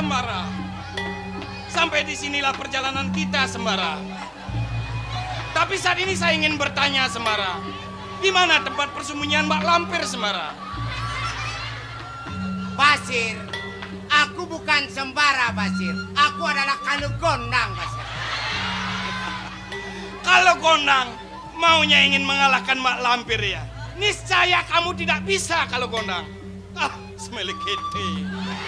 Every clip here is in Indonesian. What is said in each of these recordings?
Sembara. Sampai disinilah perjalanan kita, Sembara. Tapi saat ini saya ingin bertanya, Sembara. Di mana tempat persembunyian Mbak Lampir, Sembara? Basir, aku bukan Sembara, Basir. Aku adalah Kalugondang, Basir. Kalau Gondang maunya ingin mengalahkan Mbak Lampir ya, niscaya kamu tidak bisa kalau Gondang. Semelekete.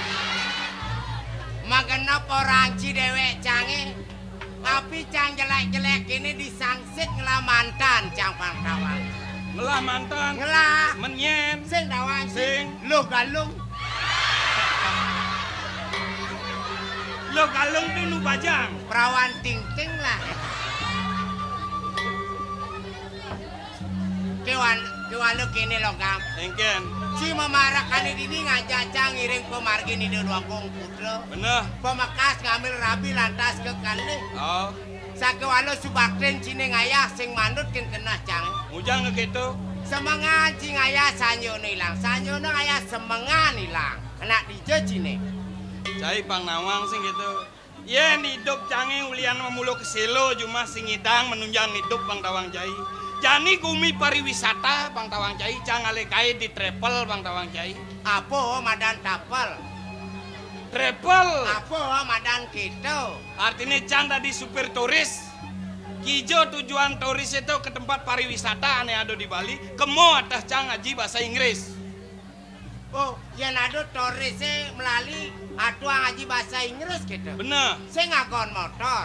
Magenap orang Cidewek cange, tapi cang jelek-jelek ini disangsit ngelah mantan cang pangkawan. Ngelah mantan. Ngelah. Menyen. Sing dawang Sing. Lo galung. Lo galung tuh nu bajang. Perawan ting-ting lah. Kewan lo kini lo gam. Engken. Si memarakan ini ngajak cang ngiring pemargin ini dua komputer. Bener. Pemekas ngambil rabi lantas ke kali. Oh. Sakewalo subakten cine ngayah sing mandut kin kena cang. Mujang ke gitu. Semangan cing ayah sanyo nilang. Sanyo na ayah semangan nilang. Anak DJ cine. Cai pang nawang sing gitu. Yen hidup cange ulian memulu ke selo cuma sing ngidang menunjang hidup Bang Tawang Cai. Jani gumi pariwisata Bang Tawang Cai cang alekai di travel Bang Tawang Cai. Apa madan tapel? Travel. Apa madan gitu? Artinya cang tadi supir turis. Kijo tujuan turis itu ke tempat pariwisata ane ada di Bali. Kemo atas cang ngaji bahasa Inggris. Oh, yang ada turisnya melalui atua ngaji bahasa Inggris gitu. Bener. Saya ngagon motor.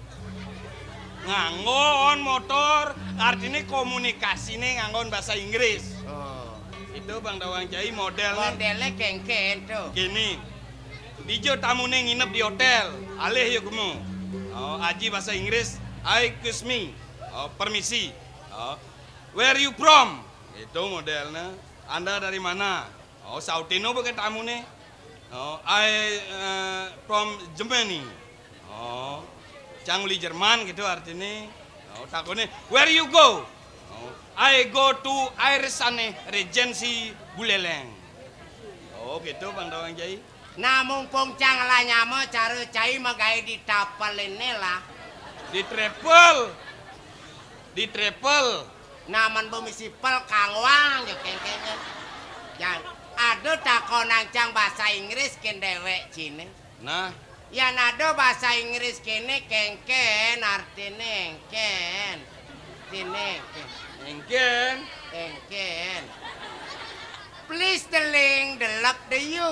Nganggon motor, artinya komunikasi nih nganggon bahasa Inggris. Oh. Itu Bang Tawang Cai modelnya. Modelnya kengken tuh. Gini, dijo tamu nih nginep di hotel, alih yuk kamu. Oh, aji bahasa Inggris, excuse me, oh, permisi. Oh, where you from? Itu modelnya. Anda dari mana? Oh, Sautino pakai tamu nih. Oh, from Germany. Oh, cangli Jerman gitu artinya. Oh, takutnya, where you go? Oh, I go to Airsane Regency Buleleng. Oh, gitu Bang Tawang Cai. Nah, mumpung cang lah nyamo cara cai magai di tapal ini lah. Di travel. Di travel. Naman bumisipel kangwang ya kengkennya. Yang ada takonang cang bahasa Inggris ken dewek cine. Nah, Yang ada bahasa Inggris kene kengken artinya engken. Tine engken. engken. Please the link the love the you.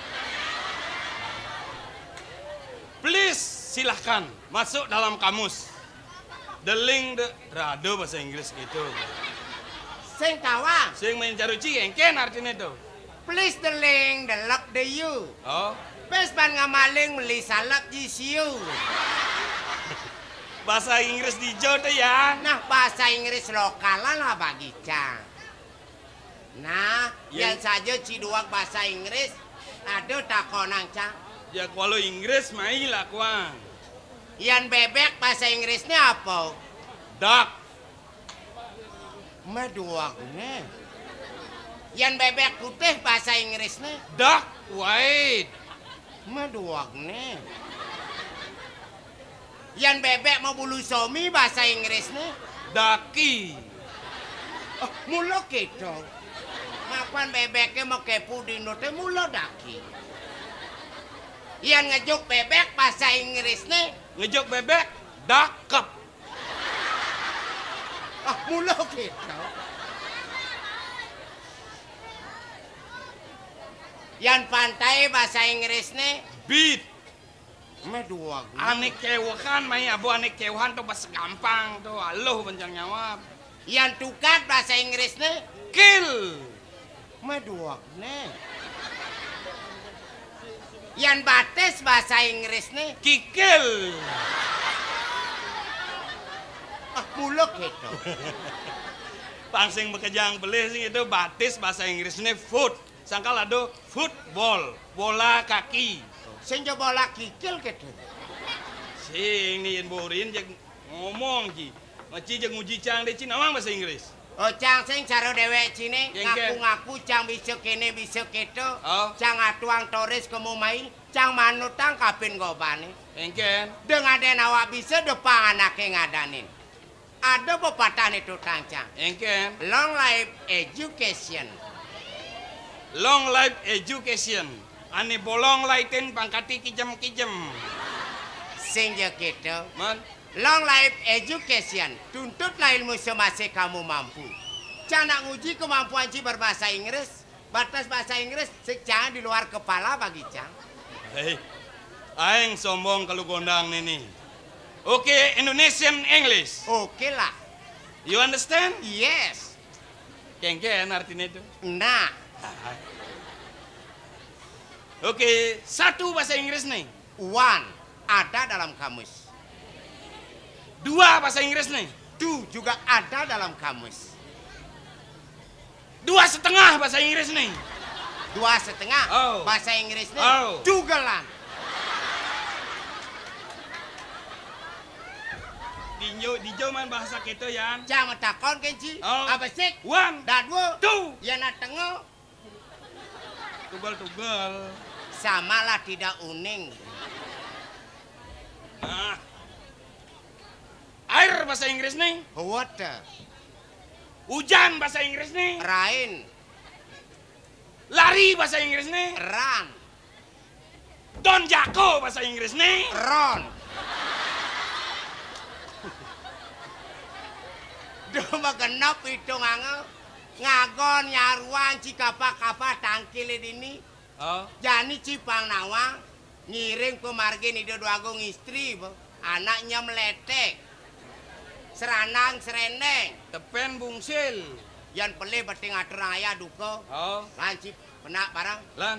Please silahkan masuk dalam kamus. The link the rado bahasa Inggris gitu. Sing kawang. Sing main caruci engken artinya itu. Please the link the love the you. Oh, Pes ban ngamaling meli salap di siu. bahasa Inggris di tuh ya. Nah, bahasa Inggris lokalan lah bagi cang. Nah, Ya. yang saja ciduak bahasa Inggris, ada takonang cang. Ya kalau Inggris mai lah kuang. Yang bebek bahasa Inggrisnya apa? Duck. Meduaknya. Yang bebek putih bahasa Inggrisnya? Duck white. Meduaknya. Yang bebek mau bulu somi bahasa Inggrisnya? Ducky. Oh, mulo gitu. Mapan bebeknya mau kepu di note mulo daki. Yang ngejuk bebek bahasa Inggrisnya? Ngejok bebek, dakep. Ah, mulo gitu. Yang pantai bahasa Inggrisnya? Beat. Meduak. Anek kewakan, mai abu anek kewahan tuh pas gampang tuh. Aloh bencang nyawab. Yang tukat bahasa Inggrisnya? Kill. Meduak nih. Yang bates bahasa Inggrisnya? Kikil. Ah, muluk gitu. Pangsing bekejang belih sing itu batis bahasa Inggrisnya foot. Sangkal ada football, bola kaki. Sing bola kikil gitu. Sing nih borin jeung ngomong ki. Maci jeung nguji cang deci nawang bahasa Inggris. Oh, cang sing cara dewek cine Kengken. ngaku-ngaku cang bisa kene bisa keto. Oh. Cang atuang toris kemumai, cang manutang kapin gobane. Engken. Dengan den awak bisa depan anake ngadanin. Ada pepatah itu cang. Engken. Long life education. Long life education. Ane bolong laiten pangkati kijem-kijem. Sing je keto. Man. Long life education, tuntutlah ilmu semasa kamu mampu. Jangan nguji kemampuan Ci berbahasa Inggris. Batas bahasa Inggris jangan di luar kepala bagi Cang. Hei, aing sombong kalau gondang ini. Oke, Indonesian English. Oke lah. You understand? Yes. Kengken artinya itu. Nah, Oke, satu bahasa Inggris nih. one ada dalam kamus. Dua bahasa Inggris nih. Two juga ada dalam kamus. Dua setengah bahasa Inggris nih. Dua setengah Oh. bahasa Inggrisnya Oh. juga lah. Dijo man bahasa kita yan. Jangan takon kenci. Oh. Apa sih? One, Dua. two. Ya na tengok. Tugel. Sama lah tidak uning. Nah. Air bahasa Inggris nih. Water. Hujan bahasa Inggris nih. Rain. Lari bahasa Inggris nih. Run. Don Jako bahasa Inggris nih. Ron. Doma genap itu ngagon nyaruan cikapa-kapa tangkil ini. Oh. Jani cipang nawang ngiring pemargin itu dua agung istri. Anaknya meletek. Seranang sereneng. Tepen bungsil. Yang pelih beti ngatur ayah duko. Oh. Lancip penak barang. Lan.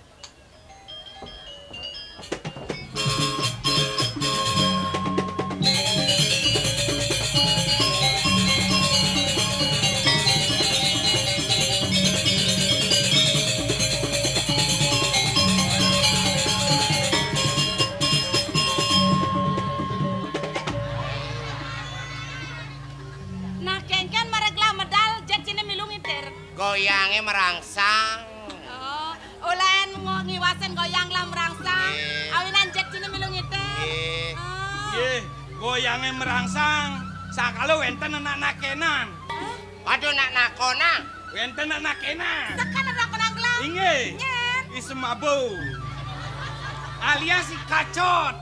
Nah, kengken mereglah medal jet sini milung iter. Goyangnya merangsang. Oh, ulen ngiwasen goyang lah merangsang. Iya. Awinan jet sini milung iter. Iya. Oh. Ye, goyangnya merangsang. Sakalo wenten anak kenan. Waduh nak nakona. Wenten anak kenan. Sekan ada konang gelang. Inge. Nyen. Isemabu. Alias si kacot.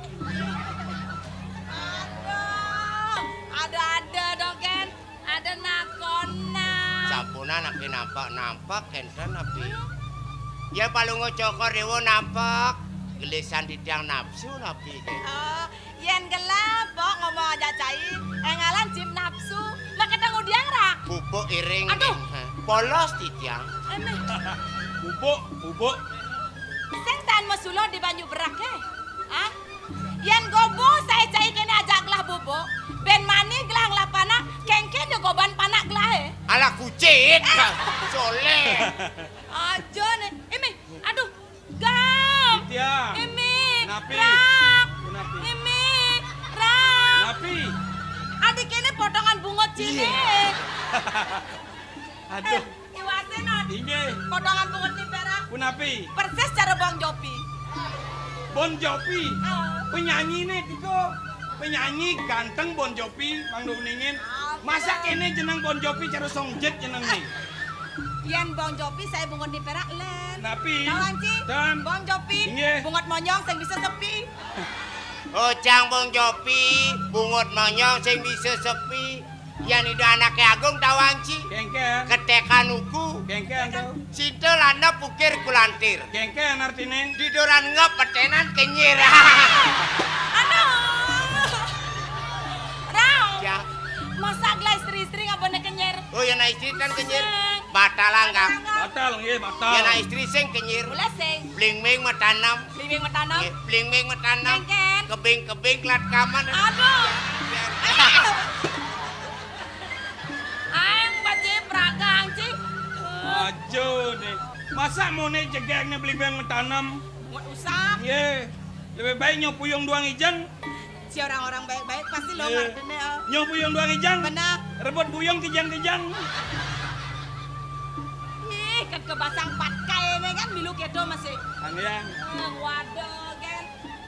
Aduh, ada dong Ken. Ada nakona. Sampuna napi nampak kenten napi. Ya palungo cokor dewo nampak. Gelisan di tiang nafsu napi. Oh, yen gelap pok ngomong aja cai. Engalan jim nafsu. Maka tangu diang rak. Bubuk iring. Aduh. Polos di tiang. Emeh. Bubuk. Sing tan mesulo di banyu berak he. Ah? Yen gobo saya cai kene ajak gelah bobo. Ben mani gelah nglapana kengken yo goban panak gelah he. Ala kucit. Soleh. Aja nih. Imi, aduh. Gam. Tiang. Imi. Napi. Rak. Napi. Imi. Rak. Napi. Adik kene potongan bungot cini. Aduh. Iwasin ad. Inge. Potongan bungot di perak. Kunapi. Persis cara Bang Jopi. Bon Jovi. Oh. Penyanyi nih Tiko. Penyanyi ganteng Bon Jovi, Bang Duningin. Masa kene jeneng Bon Jovi cara songjet jeneng nih. Yen Bang Jopi saya bungot di perak len. Napi. Kawan Ci, Dan. Bang Jopi, Inge. bungot monyong sing bisa sepi. Ocang Bong Jopi. Bungut monyong sing bisa sepi. Yang itu anaknya Agung tawanci. Kengken. Ketekan uku. Kengken tau. Situ landa pukir kulantir. Kengken artinya. Tiduran ngep petenan kenyir. Aduh. Rau. Ya. Masa gelah istri-istri nggak boleh kenyer. Oh ya na istri kan kenyir. Batal enggak. Batal nggih, batal. Ya na istri sing kenyir. Boleh sing. Bling-bling metanam. Liwing metanam. Bling-bling metanam. Kengken. Kebing-kebing lat kaman. Aduh. Aing baca peragang Ci. Ajo nih. Masa mau nih jegeknya beli beng tanam? Buat usah. Ye. Lebih baik nyopuyung doang ijan. Si orang-orang baik-baik pasti lo Iya. ngerti nih. Nyopuyung doang ijan. Benar. Rebut buyong kijang-kijang. Ih, kan kebasang patkai ini kan milu kedo masih. Angyang. Waduh kan.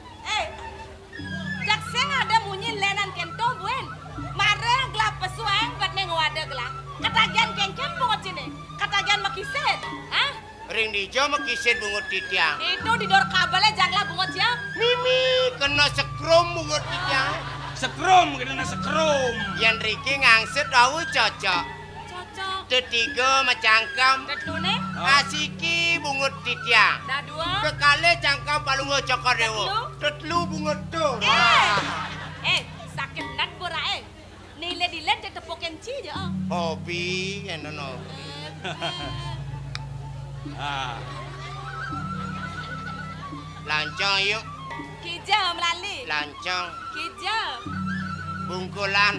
Jak sing ada bunyi lenan kento buen. Marang gelap pesuang buat neng wadah gelap. Katagian kengkem bungot sini. Katagian makiset. Hah? Ring dijo makisin bungut titiang. Itu di dor kabelnya jangla bungot ya. Mimi kena sekrum bungut titiang. Sekrum, kena sekrum. Yang Riki ngangset tahu cocok. Cocok. Ketiga macangkem. Ketune. Asiki bungut titiang. Dah dua. Kekale cangkem palungo cokor dewo. Tetlu bungut tuh. Sakit nat bora Nilai dilet dia tepokin ci je. Hobi, enono. Lancong yuk. Kija melali. Lancong. Kija. Bungkulan.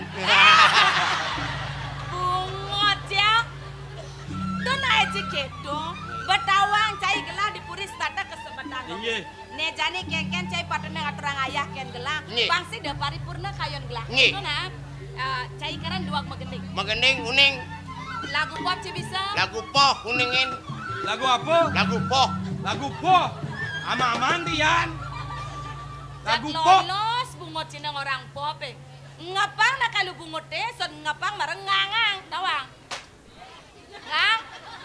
Bungot ya. Tuh naik kedo. Betawang cai gelah di puris tata kesempatan. Iya. Nejani kengken cai patune ngaturang ayah ken gelah. Nyi. Bangsi da paripurna kayon gelah. Nyi. Itu nah. Cai karan duak magening. Magening uning. Lagu pop ci bisa. Lagu poh uningin. Lagu apa? Lagu poh. Lagu po. Ama-aman dian. Lagu Jak po. lolos bungot cina orang pop. Ngapang nak kalau bungot teh son ngapang mareng ngangang tawang. Ngang.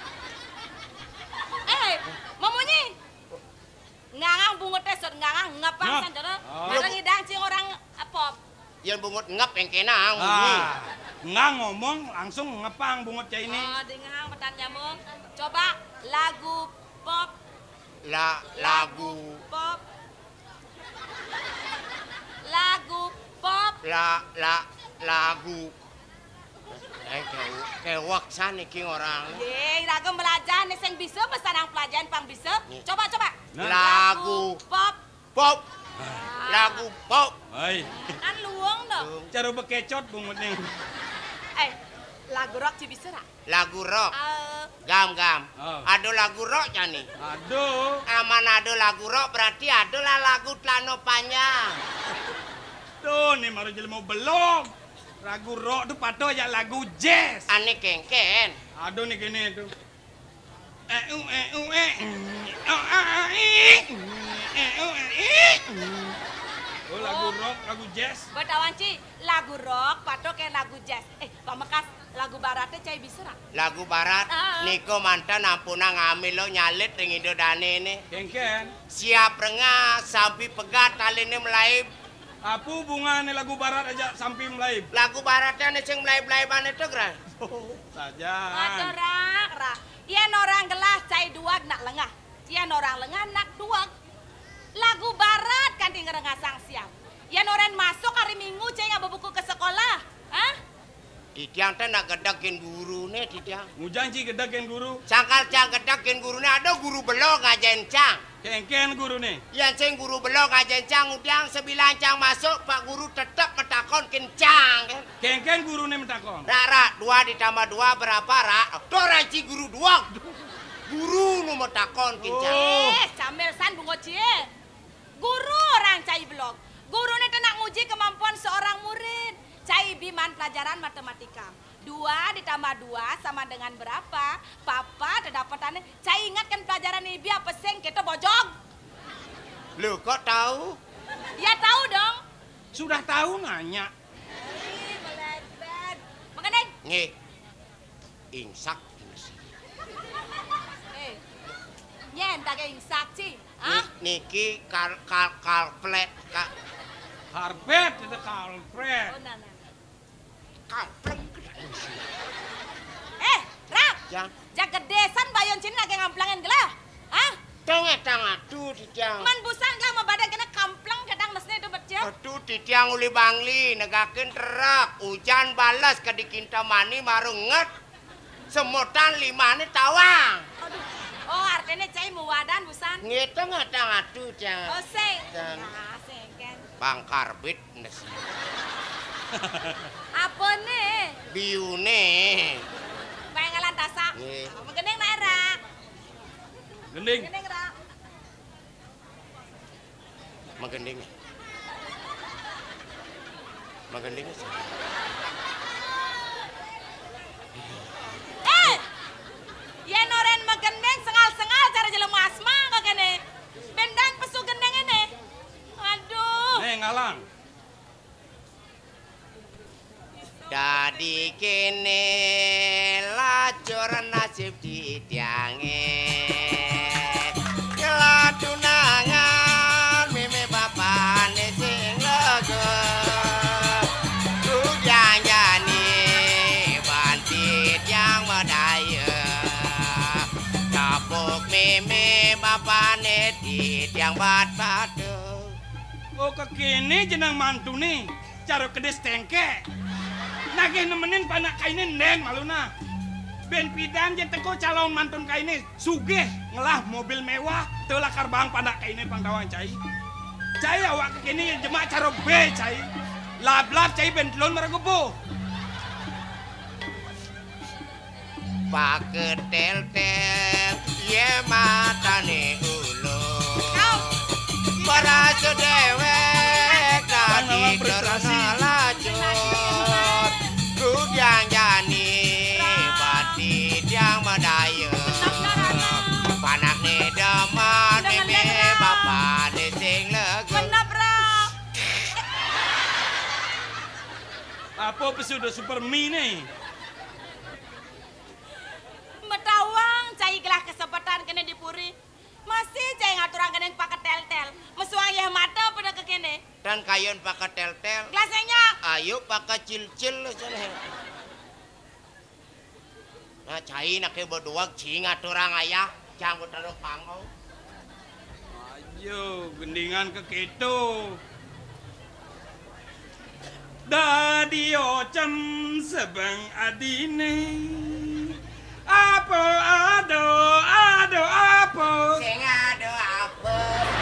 Mamunyi. Ngangang bungot teh son ngangang ngapang Ngap. sandara. Oh. Mareng idang cing orang pop. Yang bungut ngap yang kenang. Ngang ngomong langsung ngepang bungut cai ini. Oh, dengang petan nyamuk. Coba lagu pop. Lagu pop. Lagu pop. Lagu. Kewak sana iki orang. Ye, ragam belajar nih sing bisa pesanang pelajaran pang bisa. Coba. Lagu pop. Pop. Lagu pop. Hai. Kan luang dong. Cara bekecot bungut nih. Lagu rock ci bisa rak? Lagu rock. Eh, Gam. Oh. Ada lagu rock nih. Aduh. Aman ada lagu rock berarti adalah lagu Tlano panjang. Tuh nih baru jadi mau belum. Lagu rock tuh pato aja lagu jazz. Aneh kengken. Aduh nih gini tuh. Oh lagu rock, lagu jazz. Betawan ci, lagu rock patok kayak lagu jazz. Pamekas lagu baratnya cai bisa rak? Lagu barat. Niko mantan ampuna ngambil lo nyalit ring Indo Dane ini. Kengken. Siap rengah sampai pegat tali ini melaib. Apa hubungannya lagu barat aja sampai mulai? Lagu baratnya nih sing melaib mana itu kira? Saja. Waduh rak. Ian orang gelas cai duag nak lengah. Ian orang lengah nak duag. Lagu barat kan tinggal ngasang siap. Ian orang masuk hari Minggu cai nggak buku ke sekolah. Hah? Titiang teh nak gedakin guru nih titiang. Mujanji gedakin guru. Cangkal cang gedakin guru nih ada guru belok ngajain cang. Kengken guru nih. Yang cing guru belok ngajain cang udiang 9 cang masuk pak guru tetap metakon kencang kan. Kengken guru nih mentakon. Rak 2 ditambah 2 berapa rak? Tuh ranci guru 2. Guru nu metakon kencang. Sambil san bungo cie. Guru orang cai blog. Guru ini nak nguji kemampuan seorang murid. Cai biman pelajaran matematika. 2 ditambah 2 sama dengan berapa? Papa terdapatannya. Cai ingatkan pelajaran ibi apa seng kita bojong. Lu kok tahu? Ya tahu dong. Sudah tahu nanya. Melebet. Mengenai. Nih. Ingsak. Nyen tak ingsak ci. Hah? Niki kalplet kak. Karpet itu karpet. Oh, nah. Kalplet. Rak. Ya. Jaga desan bayon cini lagi ngamplangin gelah. Hah? Tengah tuh titiang. Man busan gak mau badan kena kamplang kadang mesnya itu becek. Aduh titiang uli bangli negakin terak. Hujan balas ke dikinta mani marunget. Semutan 5 nih tawang. Aduh. Oh artinya cai muwadan busan. Ngi tengah tuh jangan. Oh seng. Jangan. Nah seng kan. Bang karbit nasi. Apa nih? Biune. Pengalan tasak. Nggih. Mengeneng naik rak. Gending. Mengeneng rak. Magending. Magending. Yen oren megendeng sengal-sengal cara jelema asma kok kene. Bendan pesu gendeng ini. Aduh. Ngalang. Dadi kene lacur nasib ditiange. Keladunangan meme bapane sing lega. Janjani bantit yang medaya. Tapuk meme bapane tit yang bat-batu. Oh kekini jenang mantu nih. Cara kedes tengke. Nagih nemenin panak kainin neng maluna. Ben pidan jen teko calon mantun kaini sugih ngelah mobil mewah telakar bang panak kaini pangkawan cai. Cai awak kekini jemak cara B cai. Lab-lab cai ben telon meregupo. Paketel-tel ye matane ulun. Barajo dewek dadi terus lajut. Kudang jani batit yang medaya. Panak ni deman mimi bapak ni sing lega. Menabrak. Apa pesudah super mie nih? Metawang cai gelah kesempatan kene dipuri. Masih cai ngaturang kene pakai tel-tel. Mesuang yah mata pada ke kene. Dan kayun pakai tel-tel. Gelasnya. Ayo pakai cil-cil sana. Nah cai nak berdua cing aturang ayah. Jangan taruh pangau. Ayo gendingan ke keto. Dadi ocem sebang adine. Apa ado apa? Sing ada apa?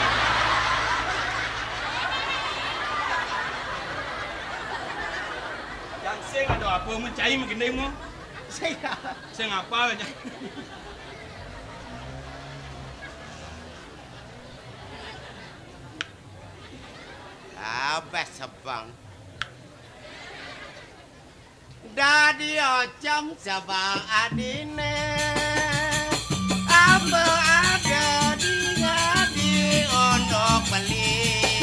Yang sing ada apa mencai menggendeng mo? Sing apa aja? Abah sebang. Dadi ocam sabang adine. Apa ada di ngadi ondok beli.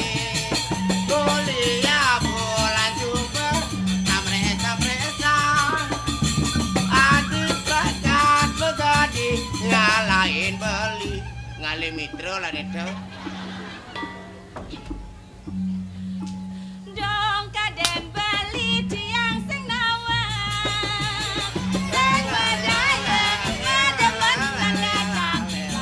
Kuliah bulan juga amresa-amresa. Adik bakat begadi ngalahin beli. Ngali mitro lah itu. Dong kaden beli tiang sing nawang. Sing berdaya ada menang datang.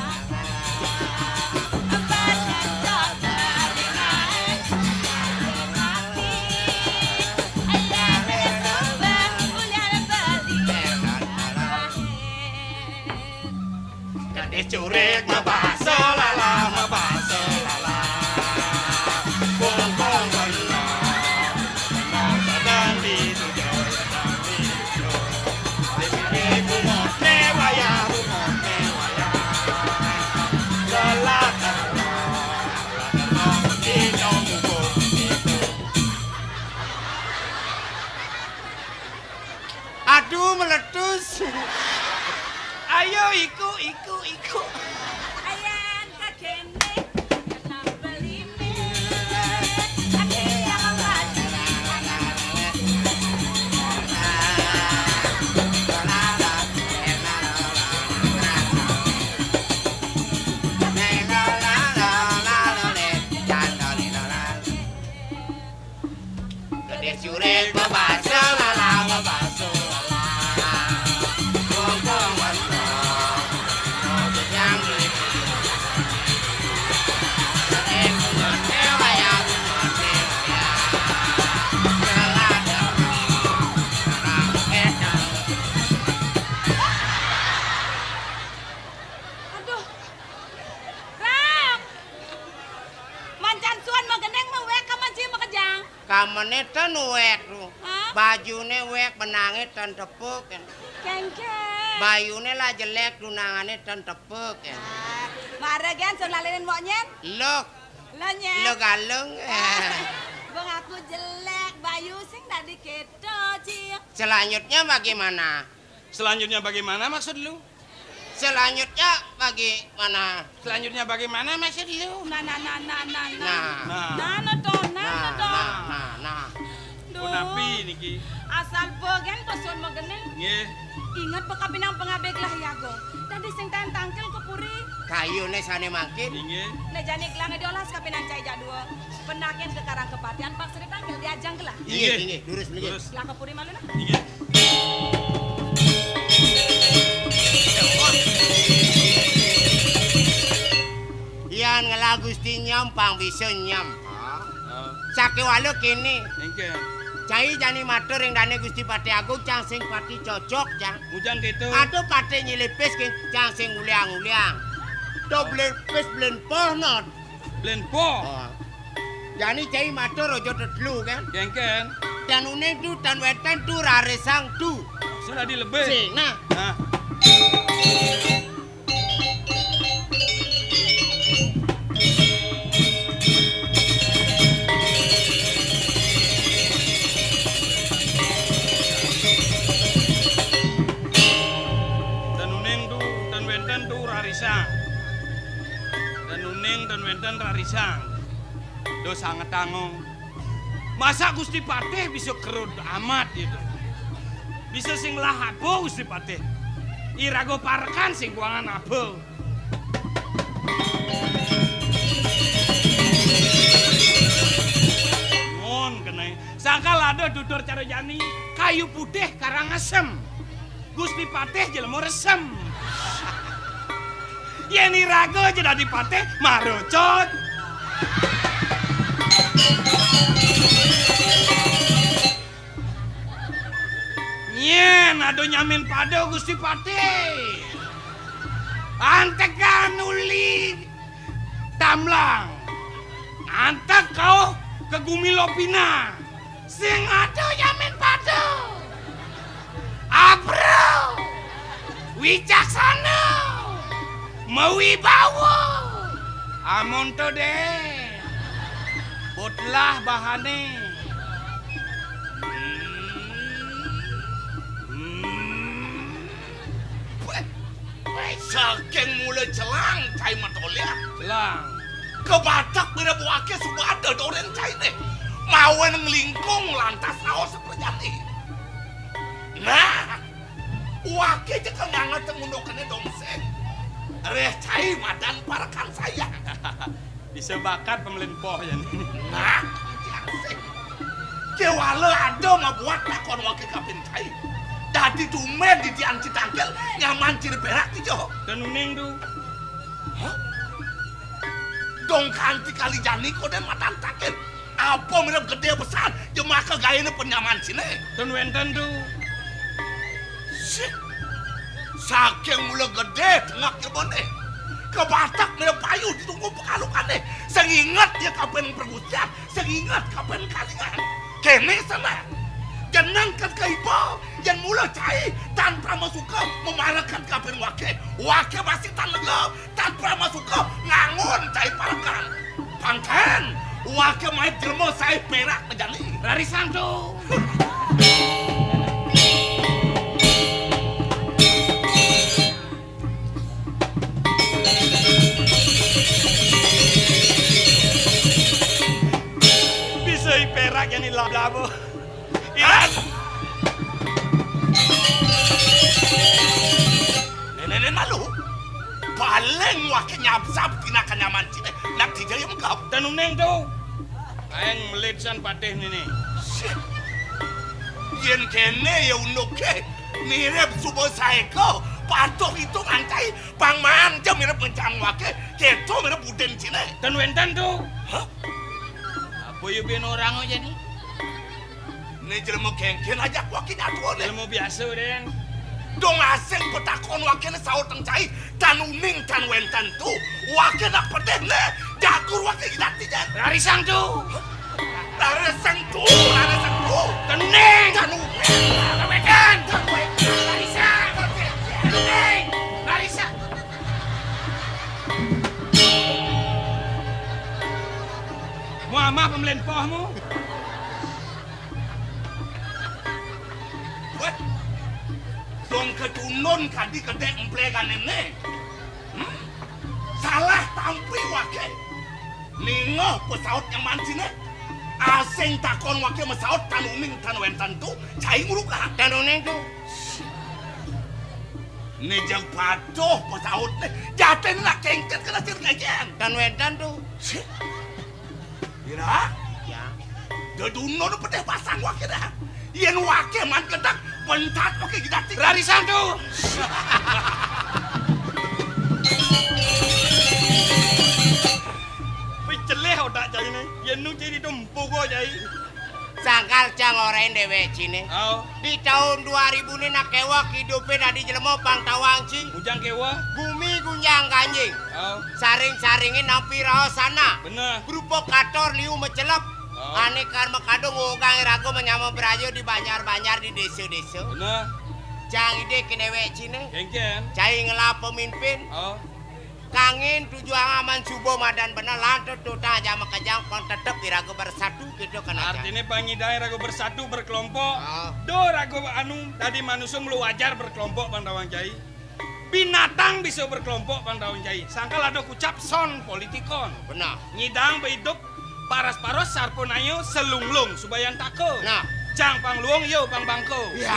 Badan dokter naik hati. Ayah bersobat kuliah beli. Gadis curik ngebaso lala ngebaso lala. Bong-bong benar. Benar sedang di tujuh sedang di tujuh. Di bumot newaya bumot newaya. Selatan di nonggo itu. Aduh meletus. Ayo iku. Ayan ka kene kena beli mie. Ade yang lagi. Gadis curik ngebaso lala ngebaso lala. Bong-bong benar. Mobil yang beli. Gadis bumot newaya bumot newaya. Selatan orang edan. Aduh. Ram. Mancan suan magendeng mah wek ka manci mah kejang. Kamene ten wek lu. Hah? Bajune wek benange ten tepuk. Kengkeng. Bayune lah jelek dunangane ten tepuk. Mare gen sun lalinin moknyen. Lok, Lo nyen. lo galung. Bang aku jelek, Bayu sing tadi keto, Cik. Selanjutnya bagaimana? Selanjutnya bagaimana maksud lu? Selanjutnya bagaimana? Selanjutnya bagaimana Mas Rio? Nah. Nah. Duh. Napi niki. Asal bagian pesun mo gene. Nggih. Ingat pekabinang pengabeg lah yago. Tadi sing tangkel ke puri. Kayune sane mangkin. Nggih. Nek jane gelang diolas kapinang cai jadua. Pendakian ke karang kepatian Pak Sri tangkel diajang gelah. Iya, lurus niki. Lah ke puri malu nah. Nggih. Yan ngela Gusti nyampang bisa nyam. Oh. Sake walu kene. Nggih. Cai jani matur ing dane Gusti Pati Agung cang sing pati cocok cang. Mujang gitu. Aduh pati nyelipis king cang sing uliang-uliang. Do blepis blenpoh not. Blenpo. Oh. Jani cai matur ojo tetlu kan. Kengken. Dan uning tu dan wetan tu raresang tu. Sudah dilebih. Sing nah. Nah. Dan wenten rarisang. Do sangat tanggung. Masa Gusti Patih bisa kerut amat gitu. Bisa sing lah abo Gusti Patih. Irago parkan sing kuangan abo. Mon kene. Sangkal ada dudur Carojani kayu putih Karangasem. Gusti Patih jelema resem. Yeni rago jadi dipateh marocot. Nyen ado nyamin pado Gusti Patih. Antekan uli tamlang. Antek kau ke Gumilopina. Sing ado nyamin pado. Abro. Wicaksana. Mawibawa. Amon to deh. Botlah bahane. Saking mulai celang cai matolia. Celang. Kebatak beda buake subada doren cai deh. Mawen ngelingkung lantas naos seperti Nah, wake jeka ngangat temundokannya dongseng. Reh cai madan parakan saya. Bisa bakat pemelinpoh ya nih. Nah, jasik. Kewala ada mabuat lakon wake kapin cai. Dadi tumen di dianci tangkel nyaman ciri perak di jo. Dan uning tu. Hah? Dong kanti kali jani kau dan matan takin. Apa mirip gede besar jemaah kegayanya penyaman sini. Dan wenten tu. Shit. Saking mula gede tengah kebone. Kebatak mirip payu ditunggu pekalukannya. Sengingat dia kapan pergusian. Sengingat kapan kalingan. Kene sana. Janangkan ke ibu yang mula cai tanpa masuka memarahkan kapan wake. Wake masih tan lega tanpa masuka ngangun cai parakan. Pangkan wake main jelmo saya perak ngejani. Rarisan tu. Bisa perak yang labo-labo. Nenek malu. Paling wake nyabsap tinakan nyaman cine. Nak dijaya megap. Dan uning tu. Ayang melitsan patih ni. Yen kene ya unuke. Mirip subuh saeko. Patuh itu ngancai. Bang manja mirip ngencang wake. Keto mirip buden cine. Dan wenten tu. Hah? Apa you bin orang aja ni? Ini jelma kengken aja wake nyatuan deh. Ilmu biasa den. Dong asing petakon wake ne saut tengcai. Dan uning dan wentan tu. Wake nak pedeh ne. Jagur wake gidati jan. Rarisan tu. Laresang tu. Dan uning. Dan uning. Kawekan. Rarisan. Uning. Rarisan. Muamah pemelinpohmu. Dong ketunun kadi kedek emplegan ini. Salah tampi wake. Ningoh pesawat yang mancine. Asing takon wake pesawat tanuming tanwentan tu. Cai nguruka. Tanuning tu. Nejang patuh pesawat ni. Jaten nak kengket kena sirgajan. Tanwentan tu. Ira? Ya. Deduno nu pedeh pasang wake dah. Yen wake man kedak bentat wake gidatik. Rarisan tu. Celeh otak cai ni. Yen nu jadi dempu ko cai. Sangkal cang orang dewe cine. Oh, Di tahun 2000 ni nak kewak hidupin adi jelema pang tawang cing. ujang kewa. Bumi gunjang kanjing. Oh, Saring-saringin nampi raho sana. benar. Provokator liu mecelap. Oh. Ane karma kadung ugang rago menyama berajo di banjar-banjar di desa-desa. Benar. Cang ide kenewe cine. Kengken. Cai ngelap pemimpin. Oh, Kangin tujuan aman subuh madan benar lantur tuta aja makajang pang tetep irago bersatu gitu kan aja. artinya pangidai rago bersatu berkelompok. Oh. Do rago anu tadi manusia melu wajar berkelompok pandawang cai. Binatang bisa berkelompok pandawang cai. Sangkal ada kucap son politikon. Benar. Nyidang behidup paras-paros sarponayo selunglung supaya tako. Nah. Cang pangluong yo pang bangko. Ya.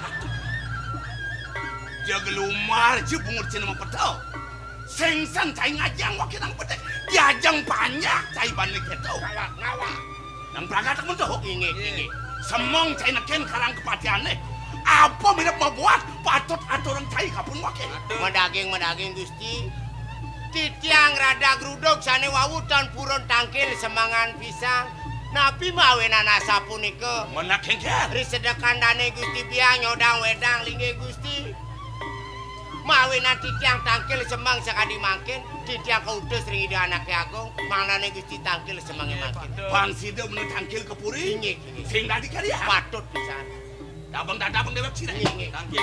Jaga lumar je bungur cina mempetau. Sengsan cai ngajang wake nang pedek. Diajang banyak cai balik itu. Ngawak. Nang berangkat tak mentuh. Inge. Semong cai neken karang kepatiannya. Apa minap membuat patut aturan cai kapun wake. Medaging Gusti. Titiang rada grudog sane wawutan puron tangkil semangan pisang. Nabi mawenan asa punika. Menak kengker. Risedekan dane Gusti biang nyodang wedang lingge Gusti. Mawenan titiang tangkil semang sekadi mangkin. Titiang keudes ringi di anaknya agung. Manane Gusti tangkil semangnya mangkin. Pangsida menurut tangkil kepuri. Inge. Sing tadi kali ya. Patut pisan. Dabang dewek cina. Inge. Tangkil.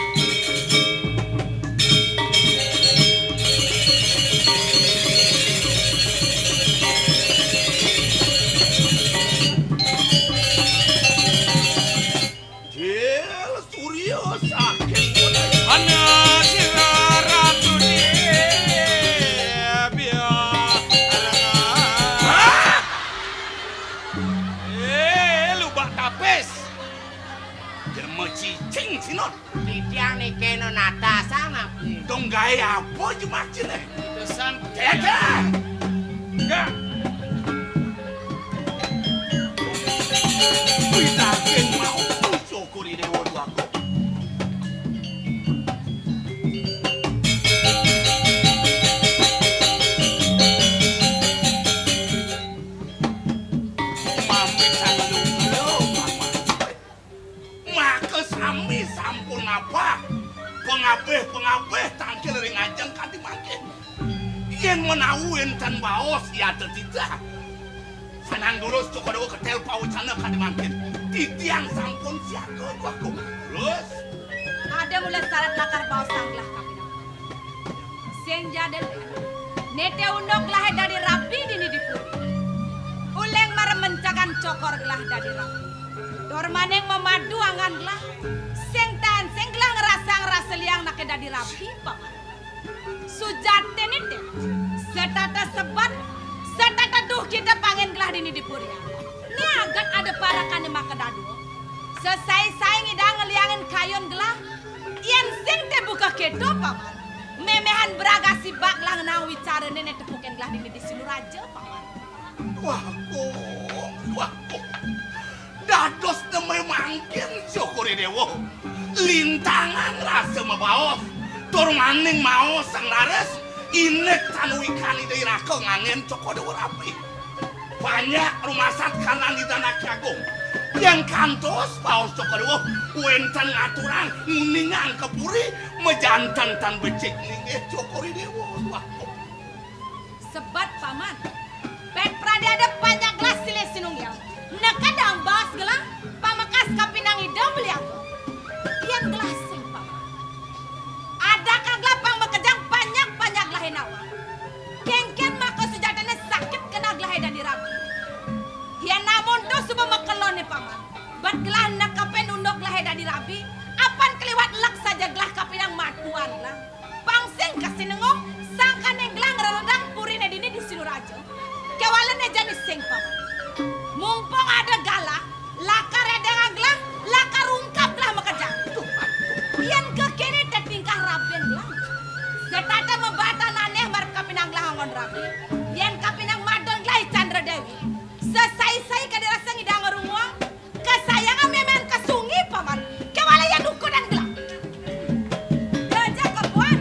Jel Suryo sakit mulai. Ana ratu dia biar. Lubak tapis. Derma cicing sinot. Titiang ni kena nata sangat. Dong gaya apa je macam ni? Kesan Teka. enggak. Kita akan mau syukuri dewa dua aku. Mami sandung maka sami sampun apa? Pengabeh tangkil ring ajeng kanthi mangke. Yen menawu enten baos ya tidak. Sanang durus cukup ada ketel paucana kanthi mangke. Titiang sampun siaga aku. Terus Ada mulai syarat lakar bawa sanglah kapinang. Sing jaden nete undok lah dari rapi dini dipuri. Uleng marem mencakan cokor gelah dari rapi. Dor maneng memadu angan gelah. Sing gelah ngerasa liang nak dari rapi paman. Sujaten itu setata sebat setata duh kita pangen gelah dini dipuri. Ini agak ada parakan di makadadu. Selesai ngidang ngeliangin kayon gelah. Yang sing te buka kedo paman. Memehan beraga si bak lang nang wicara nenek tepuken gelah dini di silu raja paman. waku. Dados nemai mangkin syukuri dewa. Lintangan rasa mabaos. Tur maning mau sang lares. Inek tanu ikan ide iraka ngangen coko dewa rapi. Banyak rumah satkanan di tanah Agung. Yang kantos baos coko dewa. Wenten aturan nguningan kepuri. Mejantan tan becek ninge cokori dewa. Waku. Sebat paman. Pet prade ada banyak gelas siles sinung yang. Nekadang bas gelah. Pamakas kapinang idam beliau. Yang gelas sing paman. Ada kaglah pang bekejang banyak lah henawa. Kengken maka sejatanya sakit kena gelah dan dirabi. Yang namun tu subuh mekelone paman. Bat gelah nak kapen undok gelah dan dirabi. Apan keliwat lak saja gelah kapinang matuan lah. Pangsing kasih nengok sangkan yang gelang redang puri dini di Sinuraja. Kewalan jani sing paman. Mumpung ada gala, lakar dengan gelang, lakar ungkap lah makajang. Yang ke kini tingkah raben gelang. Setata membata naneh marap kapinang gelang ngon rabi. Yang kapinang madang gelai Chandra Dewi. Sesai-sai kadirasa ngidang ngerunguang. Kesayangan memen kesungi paman. Kewalan yang duku dan gelang. Gajah kepuan.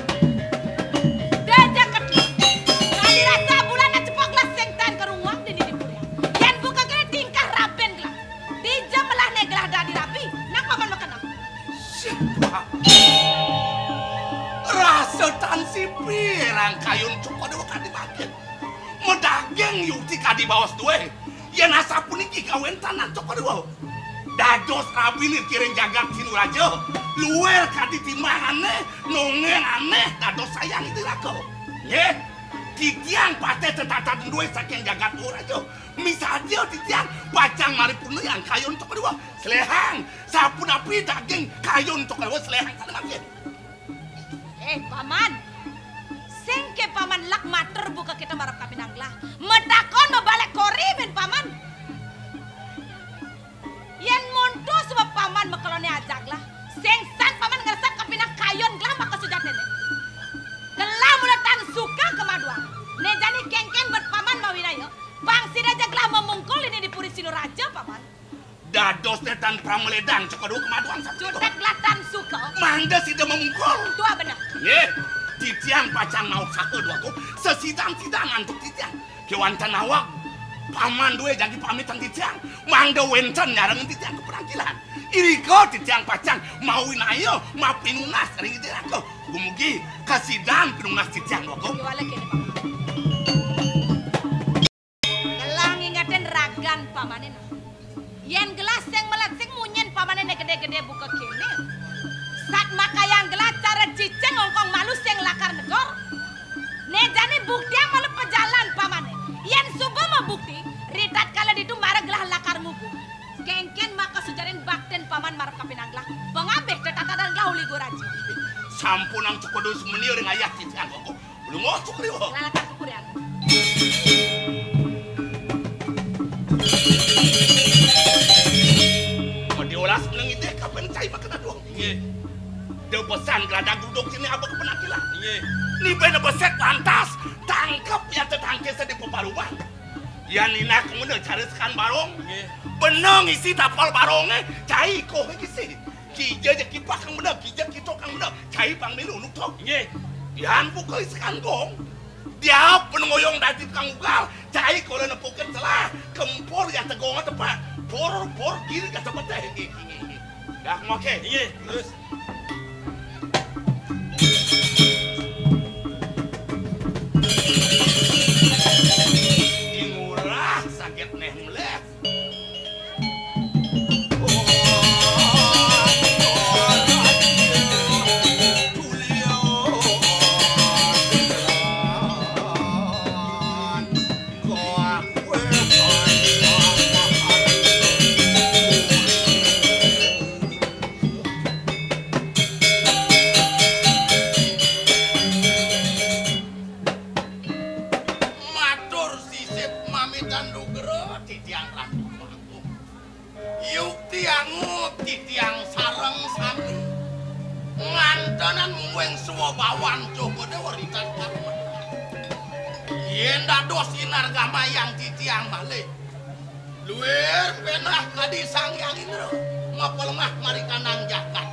Gajah kepuan. Kadirasa bulan cepok gelas sengtan kerunguang di dipuriang. Yang buka kini tingkah raben gelang. Dijam melah negelah dadi rapi. Nang paman makan apa? Siapa? Rasa tan sipirang kayun cukup dewa kadi makin. Medageng yukti kadi bawas duwe. Yen asapun iki kawen tanan cukup dewa. Dados rabinir kiring jagat Sinuraja. Luwer kadi timahane, nongen aneh, dados sayang itu rako. Ye, titiang pate tetatan duwe saking jagat urajo. Misalnya titiang bacang maripun yang kayun cukup dewa. Selehang, sapun api daging kayun cukup dewa selehang sana makin. Paman, sengke paman lak mater buka kita marap kapinang lah. Medakon membalik korimin paman. Yen monto sebab paman mekelone ajak lah. Sengsan paman ngerasa kapinang kayon gelah maka sujatene. Gelah mulatan suka kemaduan. Nejani kengkeng buat paman mawinayo. Bangsin aja gelah memungkul ini di Puri Sinuraja paman. Dados netan prameledang cukup dua kemaduan satu. Jutek latan suka. Manda sida memungkul. Tua benar. Ye, titiang pacang mau sake dua ku sesidang-sidangan untuk titiang. Kewan tanawak, paman dua jadi pamitan titiang. Mangda wenten nyarang titiang ke perangkilan. Iriko titiang pacang mau ayo mau pinunas ring titiang ko. Gumugi kasidang pinunas titiang dua ku. Kiwala kene paman. Gelang ingatin ragan pamanen. Yen gelas yang melasing munyen pamanen gede-gede buka kene. Saat makayang gelas cara ciceng ngongkong malu seng lakar negor. Nejani bukti yang malu pejalan pamanen. Yen subuh mau bukti, ritat kala ditu marah gelah lakar nguku. Kengken maka sujarin bakten paman marah kapinang gelah. Pengabeh tetata dan gelah uli goraji. Sampun ang cukup dua semenior yang ayah titiang kok. Belum mau cukup dua. Lakar kekurian. Diolas menang itu kapan cai makan doang. Iya. Dia pesan geladak duduk sini apa ke penakilan. Iya. Ni beda beset lantas tangkap ya tetangke di peparuan. Ya nina kemudian cari sekan barong. Iya. Benang isi dapal barongnya cai kok isi. Kija je kipak kang bener, kija kitok kang bener. Cai pang milu nutok. Iya. Yan pukul sekan gong. Dia pengoyong dari tukang ugal. Cai kalau nepukin celah kempor ya tegongnya tepat. Por kiri kata beteh. Dah mau ke? Iya. Terus. Ingurah sakit neh meleh. Gamayang titiang balik. Luer penah kadi sangyang indro. Ngapelengah marikanang jakat.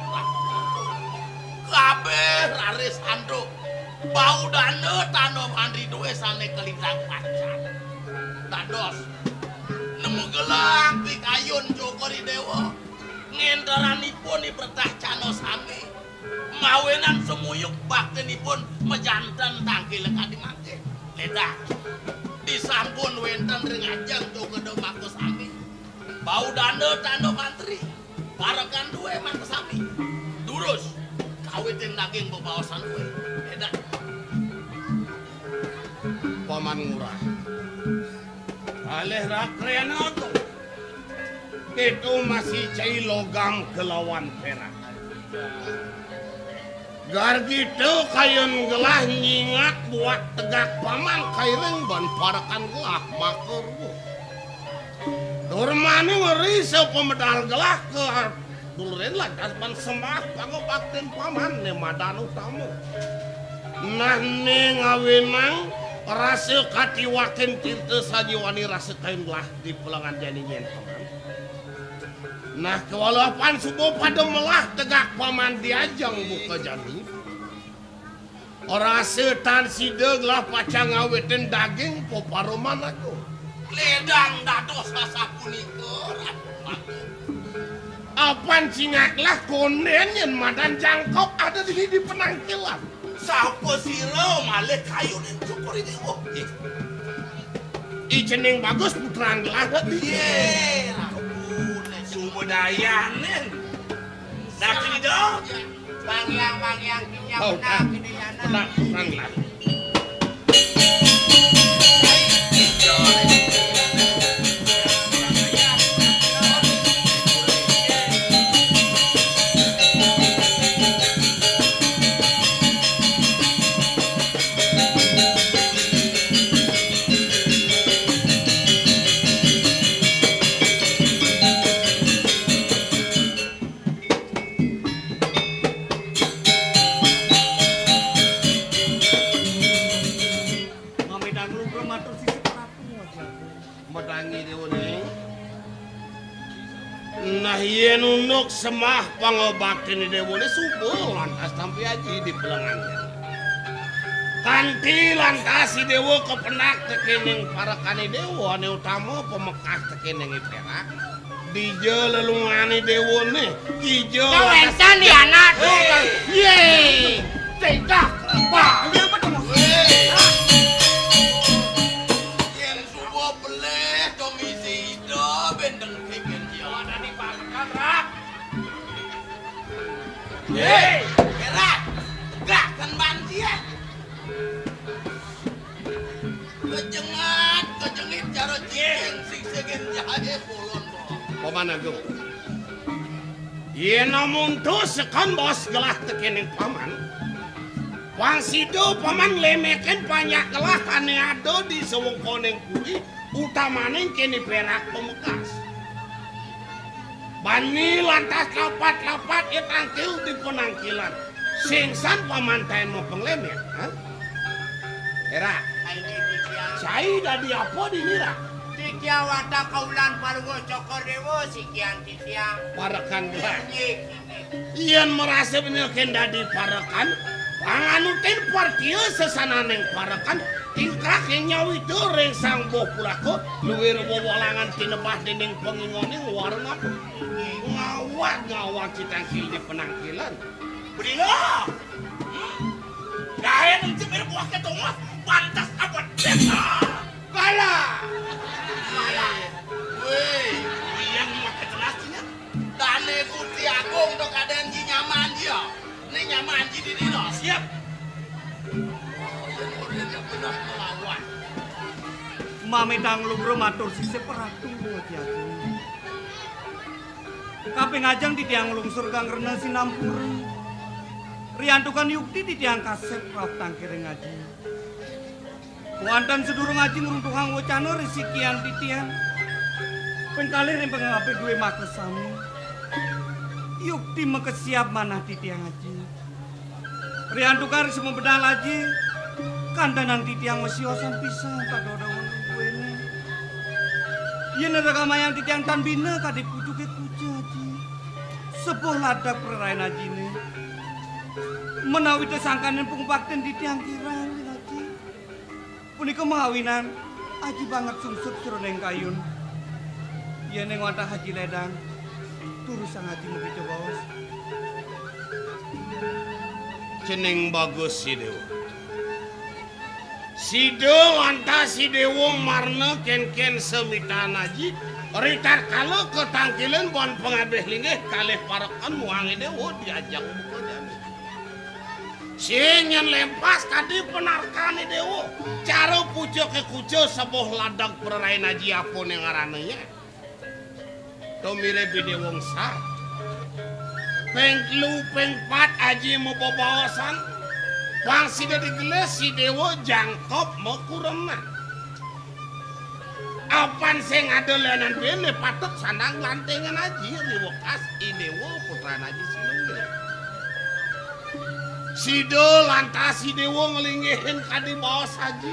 Kabeh raris anduk. Bau dana tano mandri duwe sane kelintang pacan. Dados. Nemu gelang pikayun jogori dewa. Ngendaranipun ibertah cano sami. Mawenan semuyuk baktenipun mejanten tangki lekadi mangke. Ledak. Disampun wenten ringajang jogedo makos sami. Bau dana tano mantri. Parakan duwe makos sami. Durus. Kawitin daging bebawasan duwe. Ledak. Paman Ngurah. Aleh rakrean aku. Itu masih cai logam kelawan perak. Gar gitu kayun gelah nyingat buat tegak paman kaireng ban parakan gelah maker bu. Durmani ngeri sepemedal gelah ke dulurin lantas ban sembah pangobaktin paman ne madan utama. Nah ne ngawinang rasa katiwakin cinta sajiwani rasa kain gelah di pulangan janinyen paman. Nah kewalapan subuh pada melah tegak paman diajang buka jani. Orang setan sideg lah pacang ngawetin daging poparoman aku. Ledang dados sasapunika. Apan cingat lah konen yang madan jangkok ada di penangkilan. Sapa sira malih kayunin cukur ini. Ijeneng bagus putra anggelah. Ye, sumber daya nen. Nak ini dong. Bangyang kinya benak ini yana. Benak putra anggelah. Yen unuk semah pangobaktin dewone subuh lantas tampi aji di pelengannya. Kanti lantas si dewo kepenak tekening parakane dewo ane utama pemekas tekening perak. Dije lelungane dewone dije. Kawentan di anak. Yeay, tidak pak. Yen subuh beleh domisida bendeng keken jiwana di pamekan rak. Hei, gerak, gerakan banjian. Kejengit cara jeng sing segen jahe polon. Paman Agung. Yen namun tu sekan bos gelah tekening paman. Wang sido paman lemekan banyak gelah ane ado di sewengkoneng kuri utamaning kini perak pemekas. Bani lantas lapat-lapat itangkil di penangkilan. Singsan paman taen mau penglemet, ha? Era, saya dadi apa di nira? Tikia wata kaulan palungo cokor dewo sikian titiang. Parakan gelah. Nyik. Iyan merasa benilken dadi parakan. Panganutin partia sesananeng parakan. Tingkrak yang nyawi itu rengsang boh pulako. Luwir wawalangan tinebah dinding pengingoning warna. Ngawak citangkil di penangkilan. Berdino! Gaya ng cemir buah ketungah, pantas apa desa! Kala! Weh, yang makan jelasnya. Dane kuti agung dok adan ji nyaman dia. Ini nyaman ji di dino, siap. Oh, yang orangnya benar melawan. Mamedang lungro matur sisip peratung buat yakin. Kaping ajang di tiang lungsur kang rena sinampura. Riantukan yukti di tiang kasep raut tangkir ngaji. Wantan sedurung ngaji ngeruntuhang wacana resikian di tiang. Pengkali ring pengapi duwe makesami. Yukti mekesiap manah di tiang ngaji. Riantukan semua bedal aji. Kandanan di tiang wasiosan pisang kadodongan duwene. Yen ragamayang di tiang tanbina kadi pujuke kuja aji. Sebuah ladak perarayan aji ini. Menawi tesangkanin pungpakten di tiang kirang aji. Punika mahawinan aji banget sungsut seroneng kayun. Yen yang wantah haji ledang. Turus sang haji mugi cobaos. Ceneng bagus si dewa. Si dewa antah si dewa marna ken-ken semitan aji. Ritar kalau ketangkilan bon pengabeh linggih kalih parakan muangi dewa diajak buka jani. Sinyen lempas kadi penarkani dewa. Cara pujo ke kujo sebuah ladang perarain aji apa yang ngarananya. Tomire bide wong sah. Peng 3 peng 4 aji mau bawasan. Wang sida digeles si dewa jangkop mau kureman. Apan sing adolanan bene patut sandang lantengan aji liwekas idewa putra aji sinunggil. Sido lantas si dewa ngelingihin kadi bawas aji.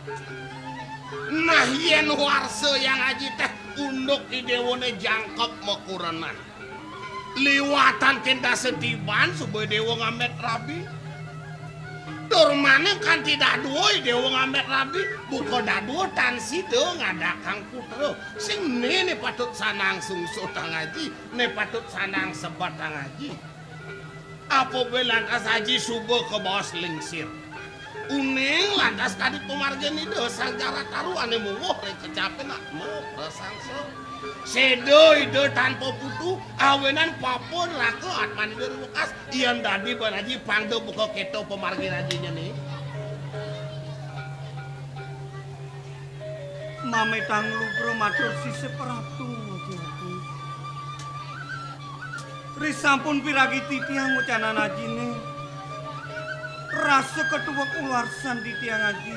Nah yen warse yang aji teh unduk idewane jangkop mau kureman. Liwatan kenda sediban supaya dewa ngamet rabi. Durmane kan tidak duoi dewa ngamet rabi. Buko dadu tan sido ngadakang putra. Sing ne patut sanang sungso tangaji. Ne patut sanang sebat tangaji. Apa belantas haji subuh ke bawah lingsir. Uning lantas kadit pemargen itu sangjara taru ane munguh rek kecapen nak mau presangso. Sedo ide tanpa putu awenan papun lako atman ide rukas iyan dadi banaji pangdo buka keto pemargen ajinya nih. Mame tanglu bro matur sise peratu aku. Risampun piragi titiang ngucanan ajine. Rasa ketua keluarsan di tiang aji.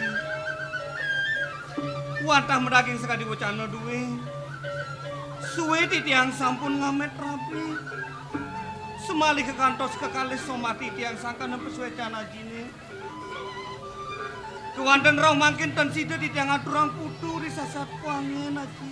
Wantah medaging sekali wacana duwe. Suwe di tiang sampun ngamet rapi. Semali ke kantos kekalih somati tiang sangka nempe suwe cana jine. Kewanten rau mangkin tan sida di tiang aturang putu di sasat kuangen aji.